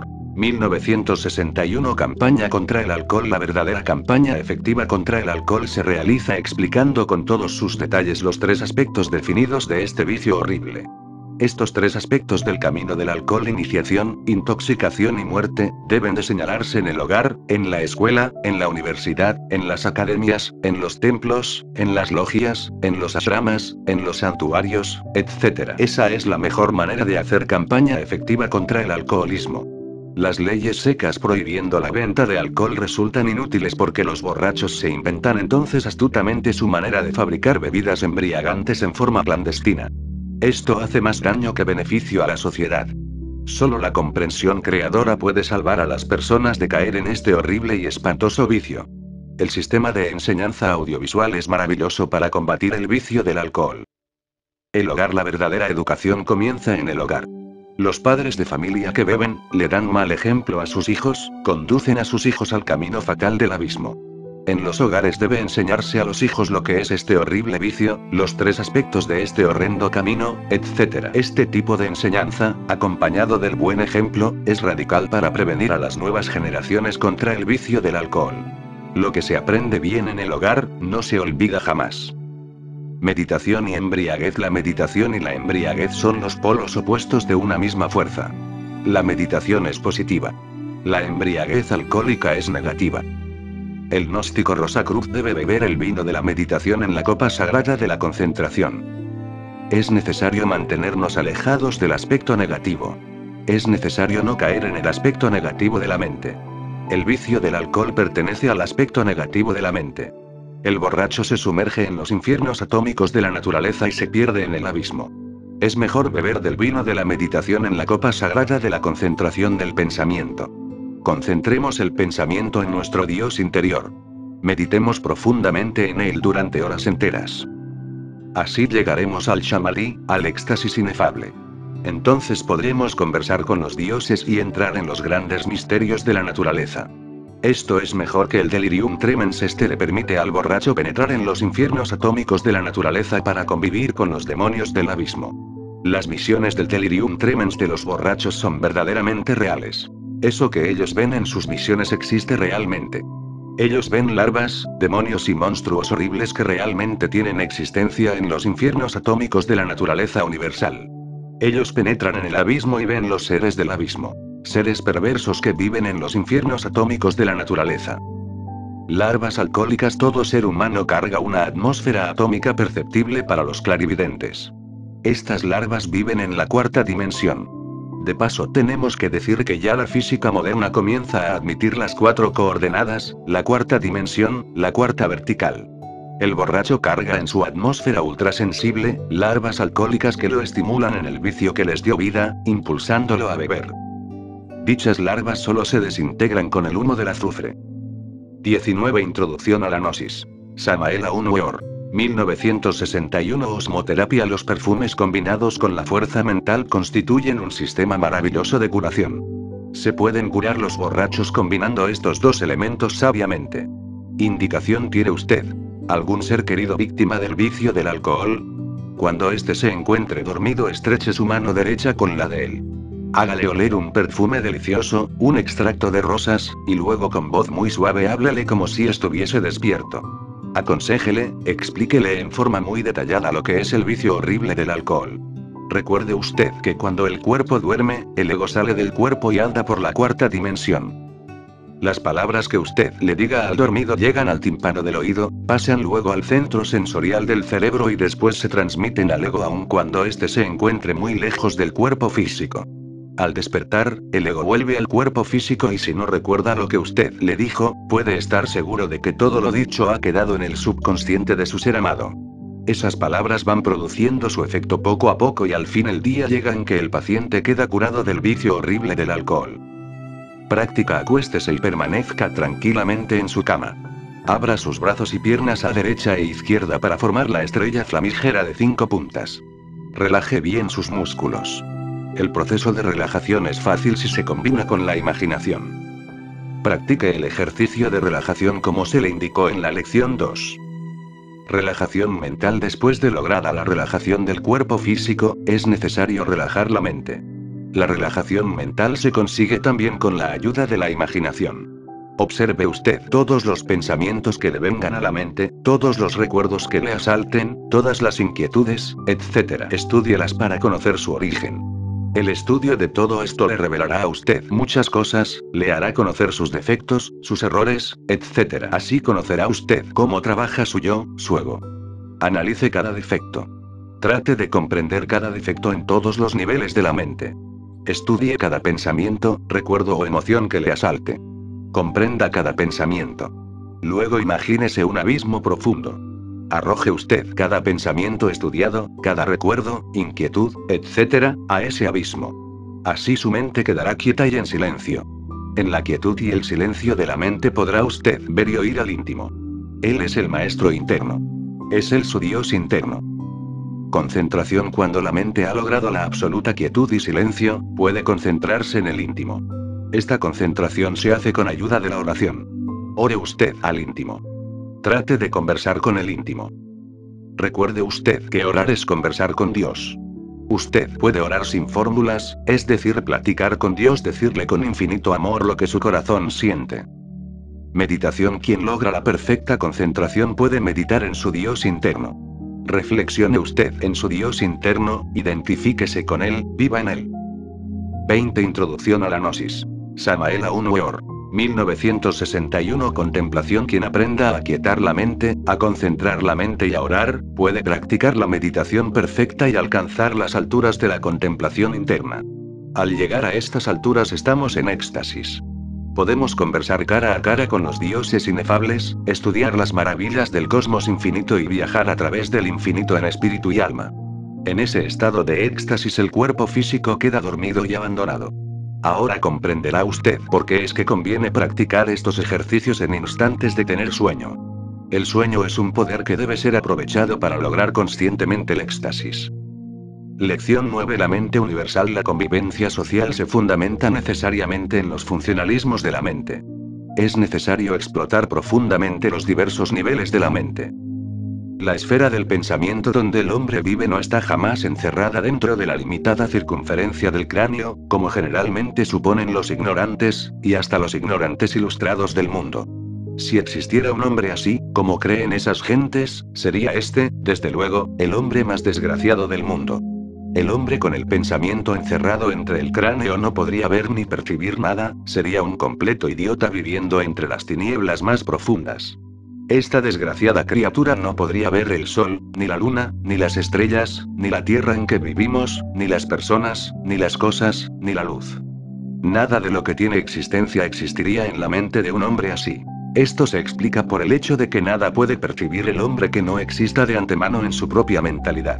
1961. Campaña contra el alcohol. La verdadera campaña efectiva contra el alcohol se realiza explicando con todos sus detalles los tres aspectos definidos de este vicio horrible. Estos tres aspectos del camino del alcohol: iniciación, intoxicación y muerte, deben de señalarse en el hogar, en la escuela, en la universidad, en las academias, en los templos, en las logias, en los ashramas, en los santuarios, etc. Esa es la mejor manera de hacer campaña efectiva contra el alcoholismo. Las leyes secas prohibiendo la venta de alcohol resultan inútiles porque los borrachos se inventan entonces astutamente su manera de fabricar bebidas embriagantes en forma clandestina. Esto hace más daño que beneficio a la sociedad. Solo la comprensión creadora puede salvar a las personas de caer en este horrible y espantoso vicio. El sistema de enseñanza audiovisual es maravilloso para combatir el vicio del alcohol. El hogar. La verdadera educación comienza en el hogar. Los padres de familia que beben, le dan mal ejemplo a sus hijos, conducen a sus hijos al camino fatal del abismo. En los hogares debe enseñarse a los hijos lo que es este horrible vicio, los tres aspectos de este horrendo camino, etc. Este tipo de enseñanza, acompañado del buen ejemplo, es radical para prevenir a las nuevas generaciones contra el vicio del alcohol. Lo que se aprende bien en el hogar, no se olvida jamás. Meditación y embriaguez. La meditación y la embriaguez son los polos opuestos de una misma fuerza. La meditación es positiva. La embriaguez alcohólica es negativa. El gnóstico Rosacruz debe beber el vino de la meditación en la copa sagrada de la concentración. Es necesario mantenernos alejados del aspecto negativo. Es necesario no caer en el aspecto negativo de la mente. El vicio del alcohol pertenece al aspecto negativo de la mente. El borracho se sumerge en los infiernos atómicos de la naturaleza y se pierde en el abismo. Es mejor beber del vino de la meditación en la copa sagrada de la concentración del pensamiento. Concentremos el pensamiento en nuestro Dios interior. Meditemos profundamente en él durante horas enteras. Así llegaremos al Shamadhi, al éxtasis inefable. Entonces podremos conversar con los dioses y entrar en los grandes misterios de la naturaleza. Esto es mejor que el delirium tremens. Este le permite al borracho penetrar en los infiernos atómicos de la naturaleza para convivir con los demonios del abismo. Las visiones del delirium tremens de los borrachos son verdaderamente reales. Eso que ellos ven en sus visiones existe realmente. Ellos ven larvas, demonios y monstruos horribles que realmente tienen existencia en los infiernos atómicos de la naturaleza universal. Ellos penetran en el abismo y ven los seres del abismo. Seres perversos que viven en los infiernos atómicos de la naturaleza. Larvas alcohólicas. Todo ser humano carga una atmósfera atómica perceptible para los clarividentes. Estas larvas viven en la cuarta dimensión. De paso, tenemos que decir que ya la física moderna comienza a admitir las 4 coordenadas, la cuarta dimensión, la cuarta vertical. El borracho carga en su atmósfera ultrasensible, larvas alcohólicas que lo estimulan en el vicio que les dio vida, impulsándolo a beber. Dichas larvas solo se desintegran con el humo del azufre. 19. Introducción a la gnosis. Samael Aun Weor. 1961. Osmoterapia. Los perfumes combinados con la fuerza mental constituyen un sistema maravilloso de curación. Se pueden curar los borrachos combinando estos dos elementos sabiamente. Indicación: ¿tiene usted algún ser querido víctima del vicio del alcohol? Cuando éste se encuentre dormido, estreche su mano derecha con la de él. Hágale oler un perfume delicioso, un extracto de rosas, y luego con voz muy suave háblale como si estuviese despierto. Aconséjele, explíquele en forma muy detallada lo que es el vicio horrible del alcohol. Recuerde usted que cuando el cuerpo duerme, el ego sale del cuerpo y anda por la cuarta dimensión. Las palabras que usted le diga al dormido llegan al tímpano del oído, pasan luego al centro sensorial del cerebro y después se transmiten al ego aun cuando éste se encuentre muy lejos del cuerpo físico. Al despertar, el ego vuelve al cuerpo físico y si no recuerda lo que usted le dijo, puede estar seguro de que todo lo dicho ha quedado en el subconsciente de su ser amado. Esas palabras van produciendo su efecto poco a poco y al fin el día llega en que el paciente queda curado del vicio horrible del alcohol. Práctica: acuéstese y permanezca tranquilamente en su cama. Abra sus brazos y piernas a derecha e izquierda para formar la estrella flamígera de 5 puntas. Relaje bien sus músculos. El proceso de relajación es fácil si se combina con la imaginación. Practique el ejercicio de relajación como se le indicó en la lección 2. Relajación mental. Después de lograda la relajación del cuerpo físico, es necesario relajar la mente. La relajación mental se consigue también con la ayuda de la imaginación. Observe usted todos los pensamientos que le vengan a la mente, todos los recuerdos que le asalten, todas las inquietudes, etc. Estúdielas para conocer su origen. El estudio de todo esto le revelará a usted muchas cosas, le hará conocer sus defectos, sus errores, etc. Así conocerá usted cómo trabaja su yo, su ego. Analice cada defecto. Trate de comprender cada defecto en todos los niveles de la mente. Estudie cada pensamiento, recuerdo o emoción que le asalte. Comprenda cada pensamiento. Luego imagínese un abismo profundo. Arroje usted cada pensamiento estudiado, cada recuerdo, inquietud, etc., a ese abismo. Así su mente quedará quieta y en silencio. En la quietud y el silencio de la mente podrá usted ver y oír al íntimo. Él es el maestro interno. Es él su Dios interno. Concentración. Cuando la mente ha logrado la absoluta quietud y silencio, puede concentrarse en el íntimo. Esta concentración se hace con ayuda de la oración. Ore usted al íntimo. Trate de conversar con el íntimo. Recuerde usted que orar es conversar con Dios. Usted puede orar sin fórmulas, es decir, platicar con Dios, decirle con infinito amor lo que su corazón siente. Meditación. Quien logra la perfecta concentración puede meditar en su Dios interno. Reflexione usted en su Dios interno, identifíquese con él, viva en él. 20. Introducción a la gnosis. Samael Aun Weor. 1961. Contemplación. Quien aprenda a aquietar la mente, a concentrar la mente y a orar, puede practicar la meditación perfecta y alcanzar las alturas de la contemplación interna. Al llegar a estas alturas estamos en éxtasis. Podemos conversar cara a cara con los dioses inefables, estudiar las maravillas del cosmos infinito y viajar a través del infinito en espíritu y alma. En ese estado de éxtasis el cuerpo físico queda dormido y abandonado. Ahora comprenderá usted por qué es que conviene practicar estos ejercicios en instantes de tener sueño. El sueño es un poder que debe ser aprovechado para lograr conscientemente el éxtasis. Lección 9. La mente universal. La convivencia social se fundamenta necesariamente en los funcionalismos de la mente. Es necesario explotar profundamente los diversos niveles de la mente. La esfera del pensamiento donde el hombre vive no está jamás encerrada dentro de la limitada circunferencia del cráneo, como generalmente suponen los ignorantes, y hasta los ignorantes ilustrados del mundo. Si existiera un hombre así, como creen esas gentes, sería este, desde luego, el hombre más desgraciado del mundo. El hombre con el pensamiento encerrado entre el cráneo no podría ver ni percibir nada, sería un completo idiota viviendo entre las tinieblas más profundas. Esta desgraciada criatura no podría ver el sol, ni la luna, ni las estrellas, ni la tierra en que vivimos, ni las personas, ni las cosas, ni la luz. Nada de lo que tiene existencia existiría en la mente de un hombre así. Esto se explica por el hecho de que nada puede percibir el hombre que no exista de antemano en su propia mentalidad.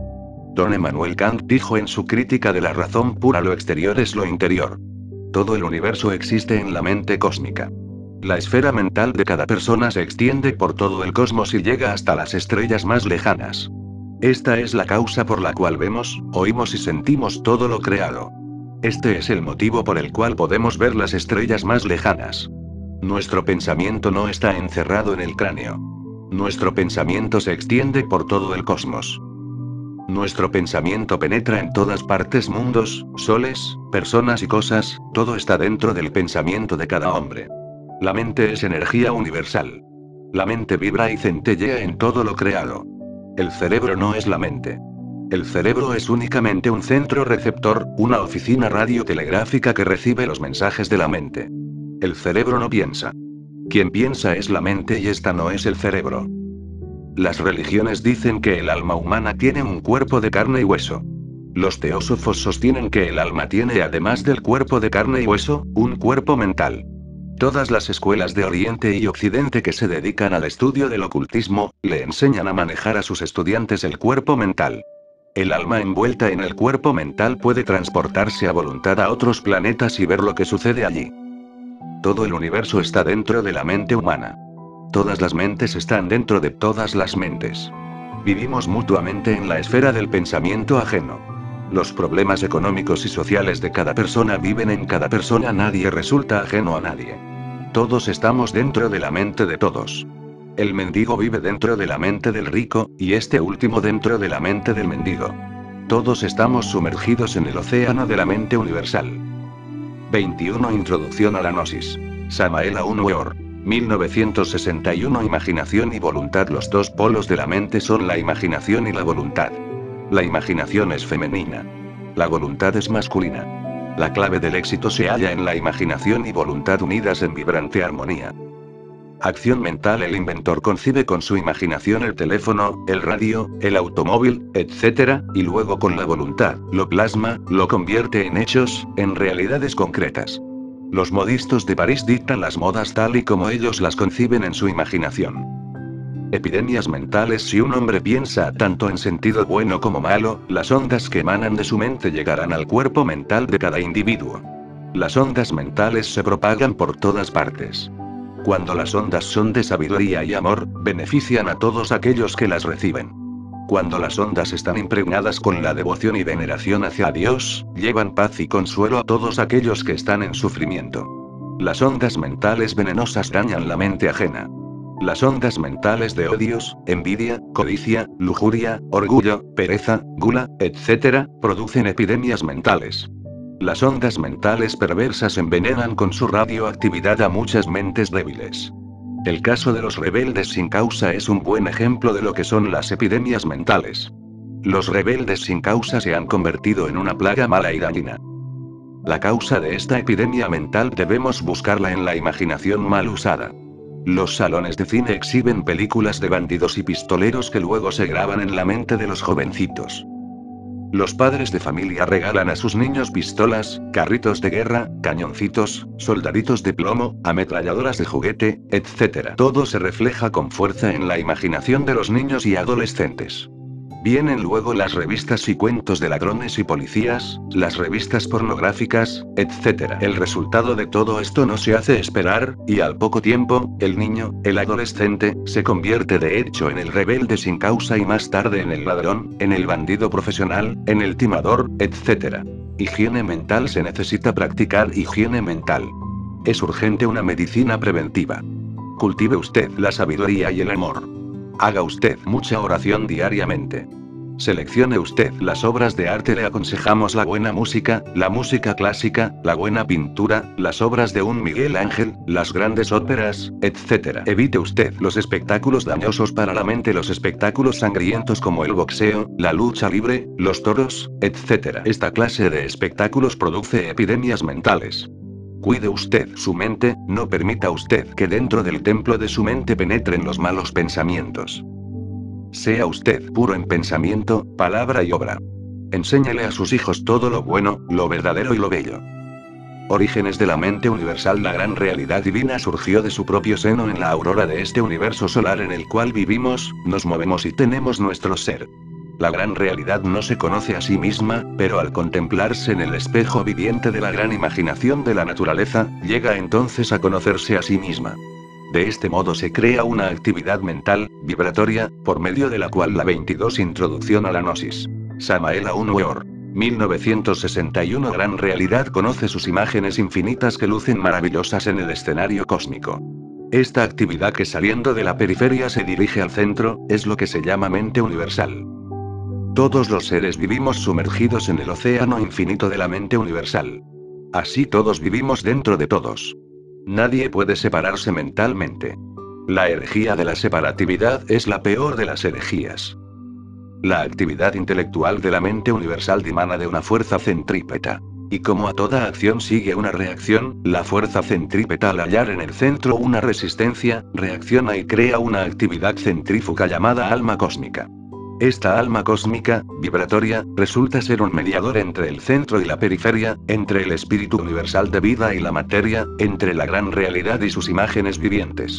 Don Emmanuel Kant dijo en su crítica de la razón pura: lo exterior es lo interior. Todo el universo existe en la mente cósmica. La esfera mental de cada persona se extiende por todo el cosmos y llega hasta las estrellas más lejanas. Esta es la causa por la cual vemos, oímos y sentimos todo lo creado. Este es el motivo por el cual podemos ver las estrellas más lejanas. Nuestro pensamiento no está encerrado en el cráneo. Nuestro pensamiento se extiende por todo el cosmos. Nuestro pensamiento penetra en todas partes: mundos, soles, personas y cosas, todo está dentro del pensamiento de cada hombre. La mente es energía universal. La mente vibra y centellea en todo lo creado. El cerebro no es la mente. El cerebro es únicamente un centro receptor, una oficina radiotelegráfica que recibe los mensajes de la mente. El cerebro no piensa. Quien piensa es la mente y esta no es el cerebro. Las religiones dicen que el alma humana tiene un cuerpo de carne y hueso. Los teósofos sostienen que el alma tiene, además del cuerpo de carne y hueso, un cuerpo mental. Todas las escuelas de Oriente y Occidente que se dedican al estudio del ocultismo, le enseñan a manejar a sus estudiantes el cuerpo mental. El alma envuelta en el cuerpo mental puede transportarse a voluntad a otros planetas y ver lo que sucede allí. Todo el universo está dentro de la mente humana. Todas las mentes están dentro de todas las mentes. Vivimos mutuamente en la esfera del pensamiento ajeno. Los problemas económicos y sociales de cada persona viven en cada persona, nadie resulta ajeno a nadie. Todos estamos dentro de la mente de todos. El mendigo vive dentro de la mente del rico, y este último dentro de la mente del mendigo. Todos estamos sumergidos en el océano de la mente universal. 21. Introducción a la Gnosis. Samael Aun Weor. 1961. Imaginación y voluntad. Los dos polos de la mente son la imaginación y la voluntad. La imaginación es femenina. La voluntad es masculina. La clave del éxito se halla en la imaginación y voluntad unidas en vibrante armonía. Acción mental. El inventor concibe con su imaginación el teléfono, el radio, el automóvil, etc., y luego con la voluntad, lo plasma, lo convierte en hechos, en realidades concretas. Los modistos de París dictan las modas tal y como ellos las conciben en su imaginación. Epidemias mentales. Si un hombre piensa tanto en sentido bueno como malo, las ondas que emanan de su mente llegarán al cuerpo mental de cada individuo. Las ondas mentales se propagan por todas partes. Cuando las ondas son de sabiduría y amor, benefician a todos aquellos que las reciben. Cuando las ondas están impregnadas con la devoción y veneración hacia Dios, llevan paz y consuelo a todos aquellos que están en sufrimiento. Las ondas mentales venenosas dañan la mente ajena. Las ondas mentales de odios, envidia, codicia, lujuria, orgullo, pereza, gula, etc., producen epidemias mentales. Las ondas mentales perversas envenenan con su radioactividad a muchas mentes débiles. El caso de los rebeldes sin causa es un buen ejemplo de lo que son las epidemias mentales. Los rebeldes sin causa se han convertido en una plaga mala y dañina. La causa de esta epidemia mental debemos buscarla en la imaginación mal usada. Los salones de cine exhiben películas de bandidos y pistoleros que luego se graban en la mente de los jovencitos. Los padres de familia regalan a sus niños pistolas, carritos de guerra, cañoncitos, soldaditos de plomo, ametralladoras de juguete, etc. Todo se refleja con fuerza en la imaginación de los niños y adolescentes. Vienen luego las revistas y cuentos de ladrones y policías, las revistas pornográficas, etc. El resultado de todo esto no se hace esperar, y al poco tiempo, el niño, el adolescente, se convierte de hecho en el rebelde sin causa y más tarde en el ladrón, en el bandido profesional, en el timador, etc. Higiene mental. Se necesita practicar higiene mental. Es urgente una medicina preventiva. Cultive usted la sabiduría y el amor. Haga usted mucha oración diariamente. Seleccione usted las obras de arte. Le aconsejamos la buena música, la música clásica, la buena pintura, las obras de un Miguel Ángel, las grandes óperas, etc. Evite usted los espectáculos dañosos para la mente, los espectáculos sangrientos como el boxeo, la lucha libre, los toros, etc. Esta clase de espectáculos produce epidemias mentales. Cuide usted su mente, no permita usted que dentro del templo de su mente penetren los malos pensamientos. Sea usted puro en pensamiento, palabra y obra. Enséñele a sus hijos todo lo bueno, lo verdadero y lo bello. Orígenes de la mente universal. La gran realidad divina surgió de su propio seno en la aurora de este universo solar en el cual vivimos, nos movemos y tenemos nuestro ser. La gran realidad no se conoce a sí misma, pero al contemplarse en el espejo viviente de la gran imaginación de la naturaleza, llega entonces a conocerse a sí misma. De este modo se crea una actividad mental, vibratoria, por medio de la cual la 22 Introducción a la Gnosis. Samael Aun Weor. 1961. Gran realidad conoce sus imágenes infinitas que lucen maravillosas en el escenario cósmico. Esta actividad que saliendo de la periferia se dirige al centro, es lo que se llama mente universal. Todos los seres vivimos sumergidos en el océano infinito de la mente universal. Así todos vivimos dentro de todos. Nadie puede separarse mentalmente. La herejía de la separatividad es la peor de las herejías. La actividad intelectual de la mente universal dimana de una fuerza centrípeta. Y como a toda acción sigue una reacción, la fuerza centrípeta al hallar en el centro una resistencia, reacciona y crea una actividad centrífuga llamada alma cósmica. Esta alma cósmica, vibratoria, resulta ser un mediador entre el centro y la periferia, entre el espíritu universal de vida y la materia, entre la gran realidad y sus imágenes vivientes.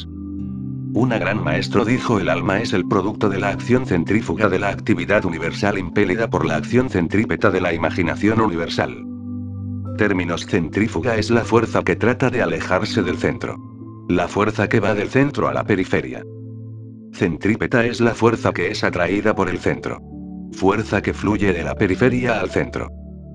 Un gran maestro dijo: el alma es el producto de la acción centrífuga de la actividad universal impelida por la acción centrípeta de la imaginación universal. Términos: centrífuga es la fuerza que trata de alejarse del centro. La fuerza que va del centro a la periferia. Centrípeta es la fuerza que es atraída por el centro. Fuerza que fluye de la periferia al centro.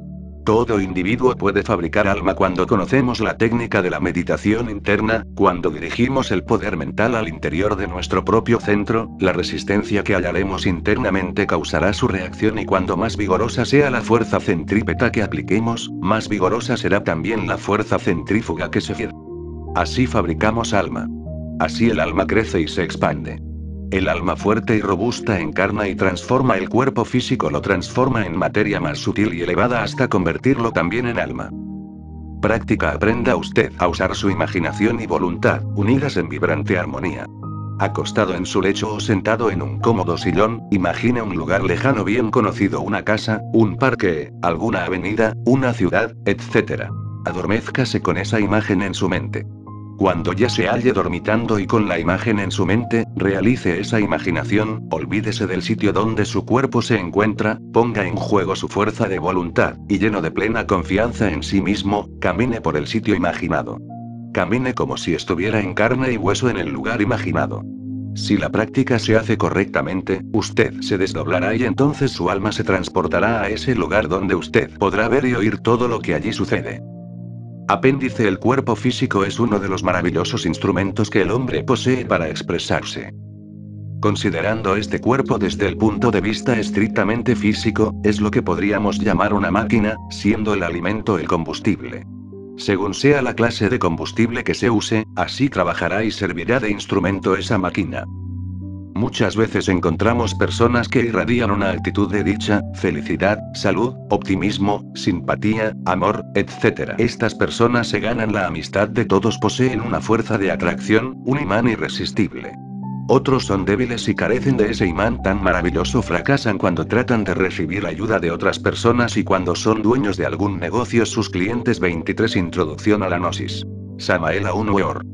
Todo individuo puede fabricar alma cuando conocemos la técnica de la meditación interna, cuando dirigimos el poder mental al interior de nuestro propio centro, la resistencia que hallaremos internamente causará su reacción y cuando más vigorosa sea la fuerza centrípeta que apliquemos, más vigorosa será también la fuerza centrífuga que se fiere. Así fabricamos alma. Así el alma crece y se expande. El alma fuerte y robusta encarna y transforma el cuerpo físico, lo transforma en materia más sutil y elevada hasta convertirlo también en alma. Práctica: aprenda usted a usar su imaginación y voluntad, unidas en vibrante armonía. Acostado en su lecho o sentado en un cómodo sillón, imagine un lugar lejano bien conocido, una casa, un parque, alguna avenida, una ciudad, etc. Adormézcase con esa imagen en su mente. Cuando ya se halle dormitando y con la imagen en su mente, realice esa imaginación, olvídese del sitio donde su cuerpo se encuentra, ponga en juego su fuerza de voluntad, y lleno de plena confianza en sí mismo, camine por el sitio imaginado. Camine como si estuviera en carne y hueso en el lugar imaginado. Si la práctica se hace correctamente, usted se desdoblará y entonces su alma se transportará a ese lugar donde usted podrá ver y oír todo lo que allí sucede. Apéndice: el cuerpo físico es uno de los maravillosos instrumentos que el hombre posee para expresarse. Considerando este cuerpo desde el punto de vista estrictamente físico, es lo que podríamos llamar una máquina, siendo el alimento el combustible. Según sea la clase de combustible que se use, así trabajará y servirá de instrumento esa máquina. Muchas veces encontramos personas que irradian una actitud de dicha, felicidad, salud, optimismo, simpatía, amor, etc. Estas personas se ganan la amistad de todos, poseen una fuerza de atracción, un imán irresistible. Otros son débiles y carecen de ese imán tan maravilloso, fracasan cuando tratan de recibir ayuda de otras personas y cuando son dueños de algún negocio sus clientes. 23 Introducción a la Gnosis. Samael Aun Weor.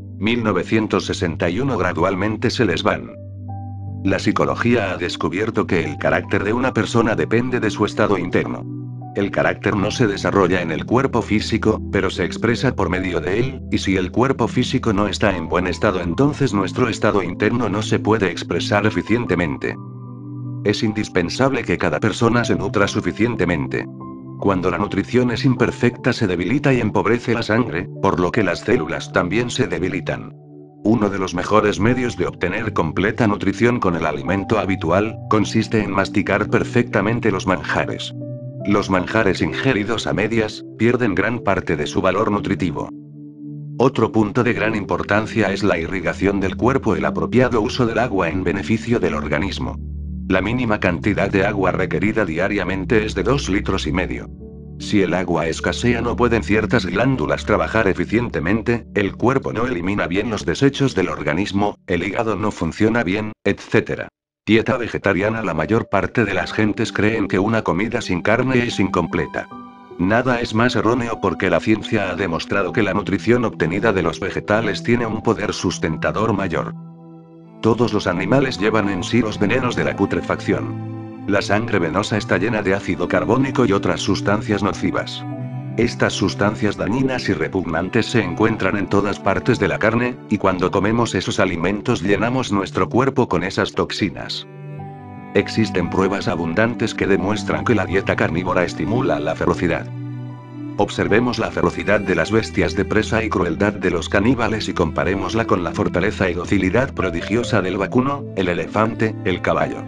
1961. Gradualmente se les van. La psicología ha descubierto que el carácter de una persona depende de su estado interno. El carácter no se desarrolla en el cuerpo físico, pero se expresa por medio de él, y si el cuerpo físico no está en buen estado, entonces nuestro estado interno no se puede expresar eficientemente. Es indispensable que cada persona se nutra suficientemente. Cuando la nutrición es imperfecta se debilita y empobrece la sangre, por lo que las células también se debilitan. Uno de los mejores medios de obtener completa nutrición con el alimento habitual, consiste en masticar perfectamente los manjares. Los manjares ingeridos a medias, pierden gran parte de su valor nutritivo. Otro punto de gran importancia es la irrigación del cuerpo, el apropiado uso del agua en beneficio del organismo. La mínima cantidad de agua requerida diariamente es de 2,5 litros. Si el agua escasea, no pueden ciertas glándulas trabajar eficientemente, el cuerpo no elimina bien los desechos del organismo, el hígado no funciona bien, etc. Dieta vegetariana. La mayor parte de las gentes creen que una comida sin carne es incompleta. Nada es más erróneo, porque la ciencia ha demostrado que la nutrición obtenida de los vegetales tiene un poder sustentador mayor. Todos los animales llevan en sí los venenos de la putrefacción. La sangre venosa está llena de ácido carbónico y otras sustancias nocivas. Estas sustancias dañinas y repugnantes se encuentran en todas partes de la carne, y cuando comemos esos alimentos llenamos nuestro cuerpo con esas toxinas. Existen pruebas abundantes que demuestran que la dieta carnívora estimula la ferocidad. Observemos la ferocidad de las bestias de presa y crueldad de los caníbales y comparémosla con la fortaleza y docilidad prodigiosa del vacuno, el elefante, el caballo.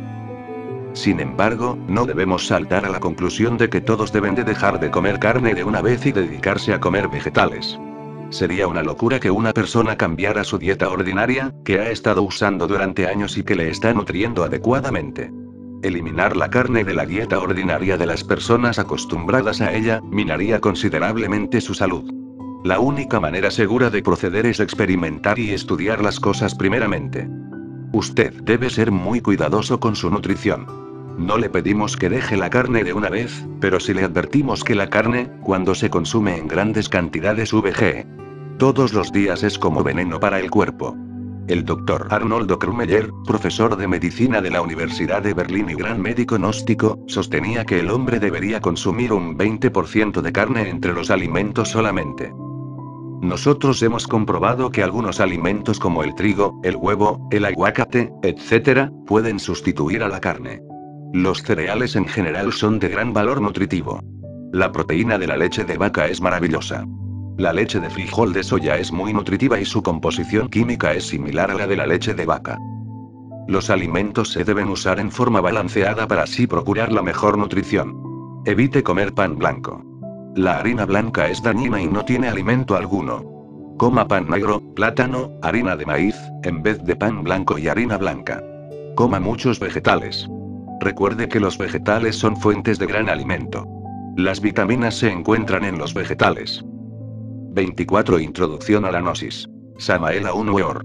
Sin embargo, no debemos saltar a la conclusión de que todos deben de dejar de comer carne de una vez y dedicarse a comer vegetales. Sería una locura que una persona cambiara su dieta ordinaria, que ha estado usando durante años y que le está nutriendo adecuadamente. Eliminar la carne de la dieta ordinaria de las personas acostumbradas a ella, minaría considerablemente su salud. La única manera segura de proceder es experimentar y estudiar las cosas primeramente. Usted debe ser muy cuidadoso con su nutrición. No le pedimos que deje la carne de una vez, pero sí le advertimos que la carne, cuando se consume en grandes cantidades todos los días, es como veneno para el cuerpo. El Dr. Arnoldo Krummeyer, profesor de medicina de la Universidad de Berlín y gran médico gnóstico, sostenía que el hombre debería consumir un 20% de carne entre los alimentos solamente. Nosotros hemos comprobado que algunos alimentos como el trigo, el huevo, el aguacate, etc., pueden sustituir a la carne. Los cereales en general son de gran valor nutritivo. La proteína de la leche de vaca es maravillosa. La leche de frijol de soya es muy nutritiva y su composición química es similar a la de la leche de vaca. Los alimentos se deben usar en forma balanceada para así procurar la mejor nutrición. Evite comer pan blanco. La harina blanca es dañina y no tiene alimento alguno. Coma pan negro, plátano, harina de maíz, en vez de pan blanco y harina blanca. Coma muchos vegetales. Recuerde que los vegetales son fuentes de gran alimento. Las vitaminas se encuentran en los vegetales. 24. Introducción a la Gnosis. Samael Aun Weor.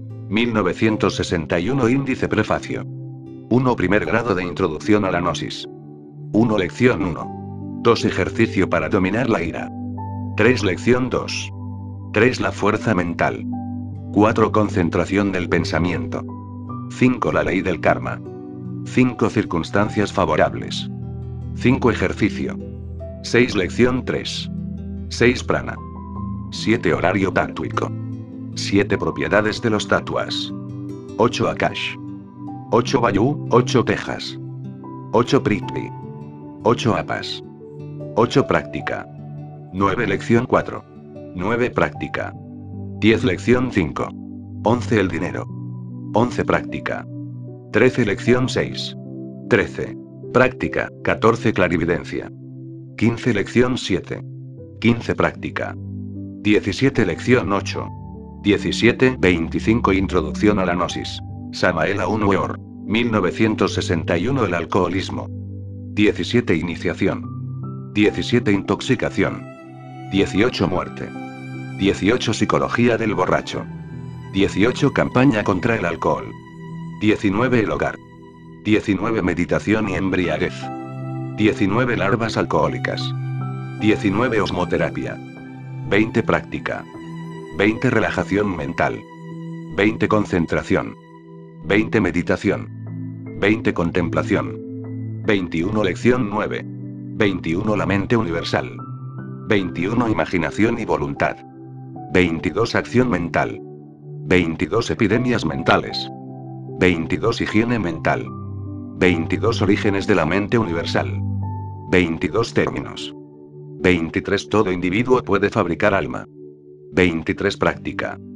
1961. Índice prefacio. 1. Primer grado de introducción a la Gnosis. 1. Lección 1. 2. Ejercicio para dominar la ira. 3. Lección 2. 3. La fuerza mental. 4. Concentración del pensamiento. 5. La ley del karma. 5. Circunstancias favorables. 5. Ejercicio. 6. Lección 3. 6. Prana. 7. Horario tátvico. 7. Propiedades de los tatuas. 8. Akash. 8. Vayu, 8 Tejas. 8. Prithvi. 8. Apas. 8. Práctica. 9. Lección 4. 9. Práctica. 10. Lección 5. 11. El dinero. 11. Práctica. 13. Lección 6. 13. Práctica. 14. Clarividencia. 15. Lección 7. 15. Práctica. 17. Lección 8. 17. 25. Introducción a la Gnosis. Samael Aun Weor. 1961. El alcoholismo. 17. Iniciación. 17. Intoxicación. 18. Muerte. 18. Psicología del borracho. 18. Campaña contra el alcohol. 19. El hogar. 19. Meditación y embriaguez. 19. Larvas alcohólicas. 19. Osmoterapia. 20. Práctica. 20. Relajación mental. 20. Concentración. 20. Meditación. 20. Contemplación. 21. Lección 9. 21. La mente universal. 21. Imaginación y voluntad. 22. Acción mental. 22. Epidemias mentales. 22. Higiene mental. 22. Orígenes de la mente universal. 22. Términos. 23. Todo individuo puede fabricar alma. 23. Práctica.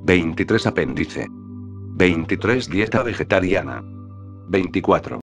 23 apéndice. 23 dieta vegetariana. 24.